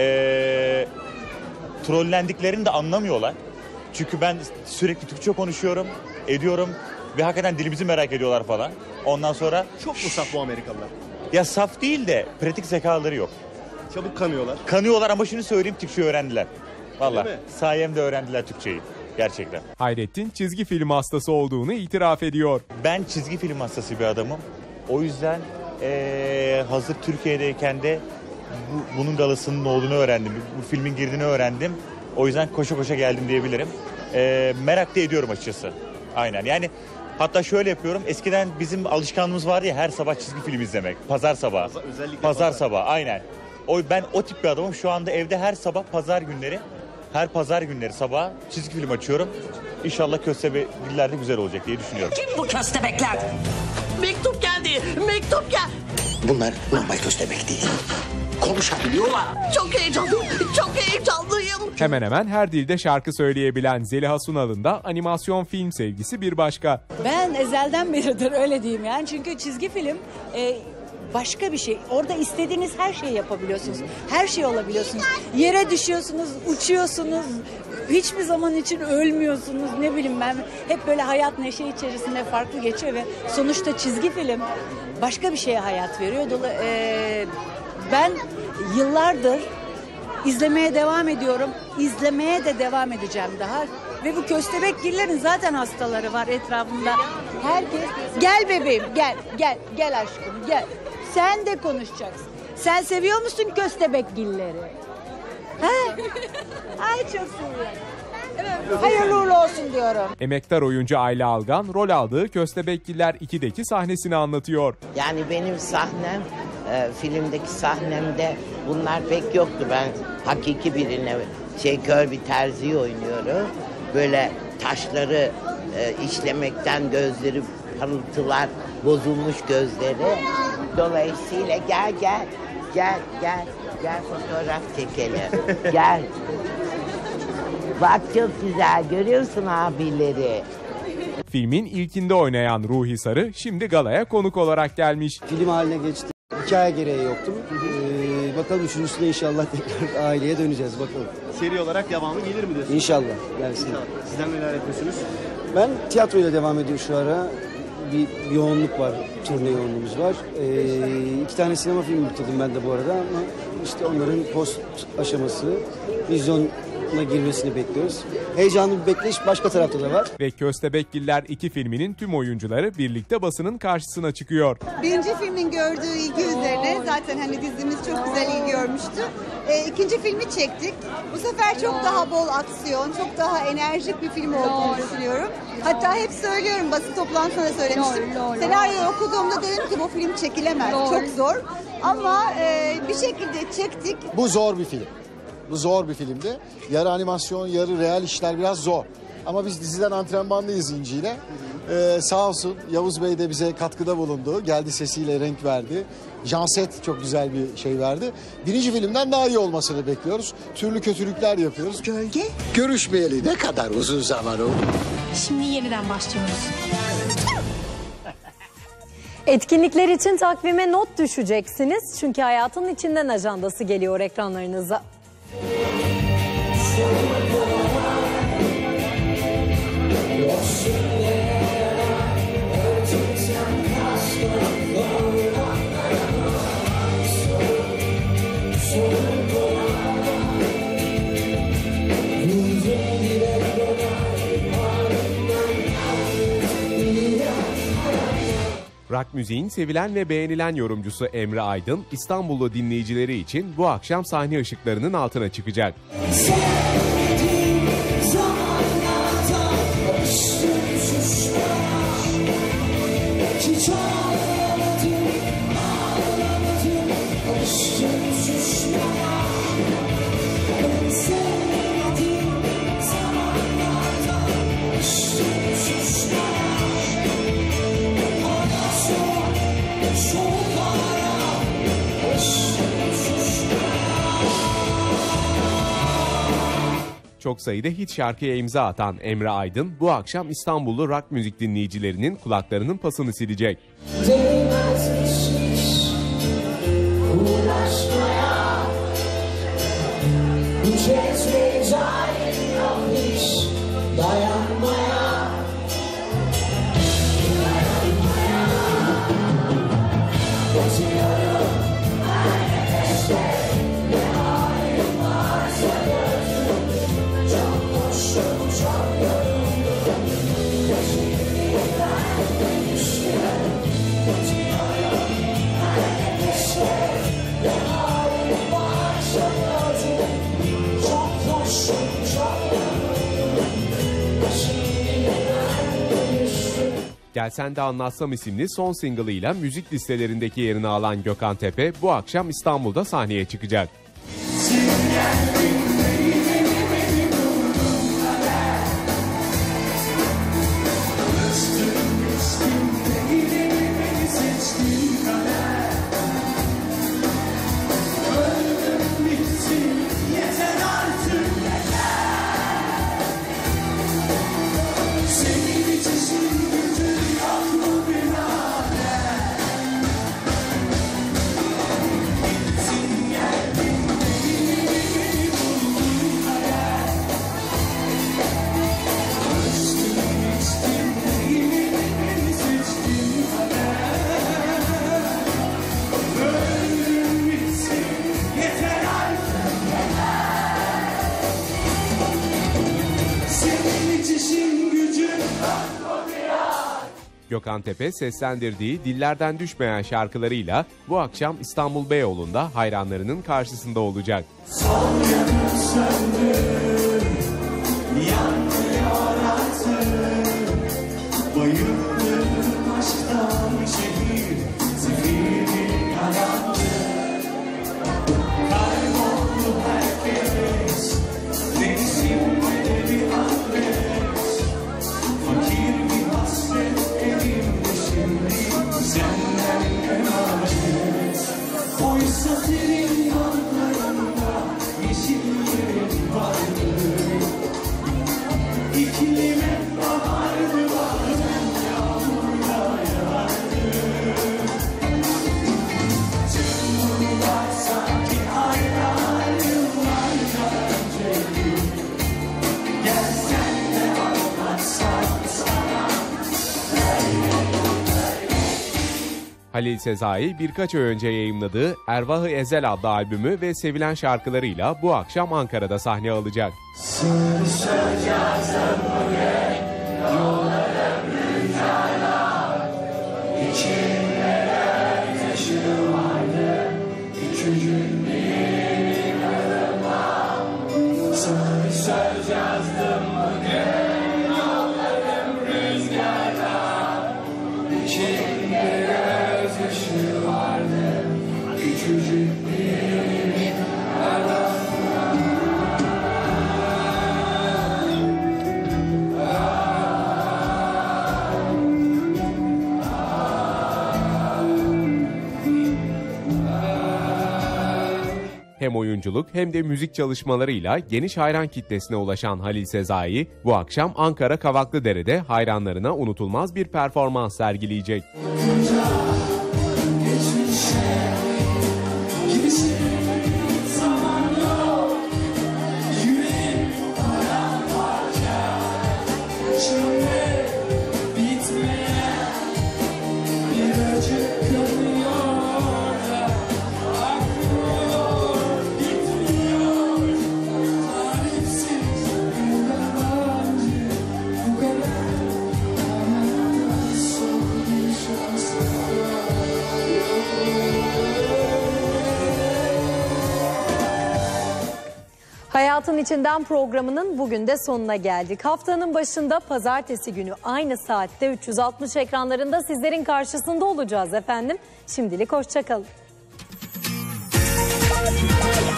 Ee, trollendiklerini de anlamıyorlar. Çünkü ben sürekli Türkçe konuşuyorum, ediyorum ve hakikaten dilimizi merak ediyorlar falan. Ondan sonra... Çok mu saf bu Amerikalılar? Ya saf değil de pratik zekaları yok. Çabuk kanıyorlar. Kanıyorlar ama şunu söyleyeyim, Türkçe öğrendiler. Valla Değil mi? sayemde öğrendiler Türkçeyi. Gerçekten. Hayrettin çizgi film hastası olduğunu itiraf ediyor. Ben çizgi film hastası bir adamım. O yüzden ee, hazır Türkiye'deyken de bu, bunun galasının olduğunu öğrendim. Bu, bu filmin girdiğini öğrendim. O yüzden koşa koşa geldim diyebilirim. E, merak da ediyorum açıkçası. Aynen yani hatta şöyle yapıyorum. Eskiden bizim alışkanlığımız vardı ya her sabah çizgi film izlemek. Pazar sabahı. Pazar, özellikle pazar, pazar sabahı aynen. O, ben o tip bir adamım. Şu anda evde her sabah pazar günleri, her pazar günleri sabah çizgi film açıyorum. İnşallah köstebekler de güzel olacak diye düşünüyorum. Kim bu köstebekler? Mektup geldi, mektup gel. Bunlar normal köstebek değil. Konuşabiliyorlar. Çok heyecanlıyım, çok heyecanlıyım. Hemen hemen her dilde şarkı söyleyebilen Zeliha Sunal'ın da animasyon film sevgisi bir başka. Ben ezelden beridir öyle diyeyim yani. Çünkü çizgi film e, başka bir şey. Orada istediğiniz her şeyi yapabiliyorsunuz. Her şey olabiliyorsunuz. Yere düşüyorsunuz, uçuyorsunuz. Hiçbir zaman için ölmüyorsunuz. Ne bileyim ben hep böyle hayat neşe içerisinde farklı geçiyor ve sonuçta çizgi film başka bir şeye hayat veriyor. Dolayısıyla e, ben yıllardır izlemeye devam ediyorum. İzlemeye de devam edeceğim daha. Ve bu köstebekgillerin zaten hastaları var etrafında. Herkes gel bebeğim gel gel gel aşkım gel. Sen de konuşacaksın. Sen seviyor musun köstebekgilleri? Ha? Ay çok seviyorum. Hayırlı uğurlu olsun diyorum. Emektar oyuncu Ayla Algan rol aldığı Köstebekgiller ikideki sahnesini anlatıyor. Yani benim sahnem, e, filmdeki sahnemde bunlar pek yoktu. Ben hakiki birine, şey kör bir terziyi oynuyorum. Böyle taşları e, işlemekten gözleri parıltılar, bozulmuş gözleri. Dolayısıyla gel gel, gel gel, gel fotoğraf çekelim, gel. Bak çok güzel, görüyorsun abileri. Filmin ilkinde oynayan Ruhi Sarı şimdi galaya konuk olarak gelmiş. Film haline geçti. Hikaye gereği yoktum. Ee, bakalım üçüncüsünde inşallah tekrar aileye döneceğiz bakalım. Seri olarak devamı gelir mi diyorsunuz? İnşallah. Gelsin. İnşallah. Sizden neler yapıyorsunuz? Ben tiyatroyla devam ediyorum şu ara. Bir yoğunluk var, turne yoğunluğumuz var. Ee, iki tane sinema filmi bitirdim ben de bu arada ama işte onların post aşaması, vizyona girmesini bekliyoruz. Heyecanlı bir bekleyiş başka tarafta da var. Ve Köstebekgiller iki filminin tüm oyuncuları birlikte basının karşısına çıkıyor. Birinci filmin gördüğü ilgi üzerine zaten hani dizimiz çok güzel ilgi görmüştü. E, ikinci filmi çektik. Bu sefer çok daha bol aksiyon, çok daha enerjik bir film olduğunu düşünüyorum. Hatta hep söylüyorum, basın toplantısında da söylemiştim. Senaryoyu okuduğumda dedim ki bu film çekilemez, çok zor. Ama e, bir şekilde çektik. Bu zor bir film. Bu zor bir filmdi. Yarı animasyon, yarı real işler biraz zor. Ama biz diziden antrenmanlıyız İnci'yle. Ee, sağ olsun Yavuz Bey de bize katkıda bulundu. Geldi sesiyle renk verdi. Janset çok güzel bir şey verdi. Birinci filmden daha iyi olmasını bekliyoruz. Türlü kötülükler yapıyoruz. Gölge? Görüşmeyeli ne kadar uzun zaman oldu. Şimdi yeniden başlıyoruz. Etkinlikler için takvime not düşeceksiniz. Çünkü hayatın içinden ajandası geliyor ekranlarınıza. Rock müziğin sevilen ve beğenilen yorumcusu Emre Aydın, İstanbullu dinleyicileri için bu akşam sahne ışıklarının altına çıkacak. çok sayıda hit şarkıya imza atan Emre Aydın bu akşam İstanbullu rock müzik dinleyicilerinin kulaklarının pasını silecek. Değmezmişiz uğraşmaya, bu kez mecalim yok hiç dayanmaya. Dayanmaya geçiyorum her nefeste, ne halim varsa gördüm. Çok boşum, çok yoruldum, gözümü ben düştüm. Geçiyorum her nefeste, ne halim varsa gördüm. Çok boşum, çok yoruldum, gözümü ben düştüm. Gelsen de Anlatsam isimli son single'ıyla müzik listelerindeki yerini alan Gökhan Tepe bu akşam İstanbul'da sahneye çıkacak. Gökhan Tepe seslendirdiği Dillerden Düşmeyen şarkılarıyla bu akşam İstanbul Beyoğlu'nda hayranlarının karşısında olacak. Son yanım söndü, yanmıyor artık. Bayıldım aşktan şehir, zifiri karanlık. Kayboldu herkes, nefsimde bir adres. Fakir bir hasret elimde şimdi, senden emanet. Oysa senin yanlarında yeşillerin vardı. İklime bahardı, bazen yağmurla yağardı. Tüm bunlar sanki aylar, yıllarca önceydi. Gelsen de anlatsam sana. Halil Sezai birkaç ay önce yayımladığı Ervah-ı Ezel adlı albümü ve sevilen şarkılarıyla bu akşam Ankara'da sahne alacak. Seni söz yazdım bugün, yollarım rüzgarlar. İçimde gözyaşı vardı, küçücük bir karımda. Sana bir söz yazdım bugün, yollarım rüzgarlar. İçimde gözyaşı vardı, küçücük bir karımda. Hem oyunculuk hem de müzik çalışmalarıyla geniş hayran kitlesine ulaşan Halil Sezai bu akşam Ankara Kavaklıdere'de hayranlarına unutulmaz bir performans sergileyecek. Hayatın İçinden programının bugün de sonuna geldik. Haftanın başında pazartesi günü aynı saatte üç yüz altmış ekranlarında sizlerin karşısında olacağız efendim. Şimdilik hoşça kalın.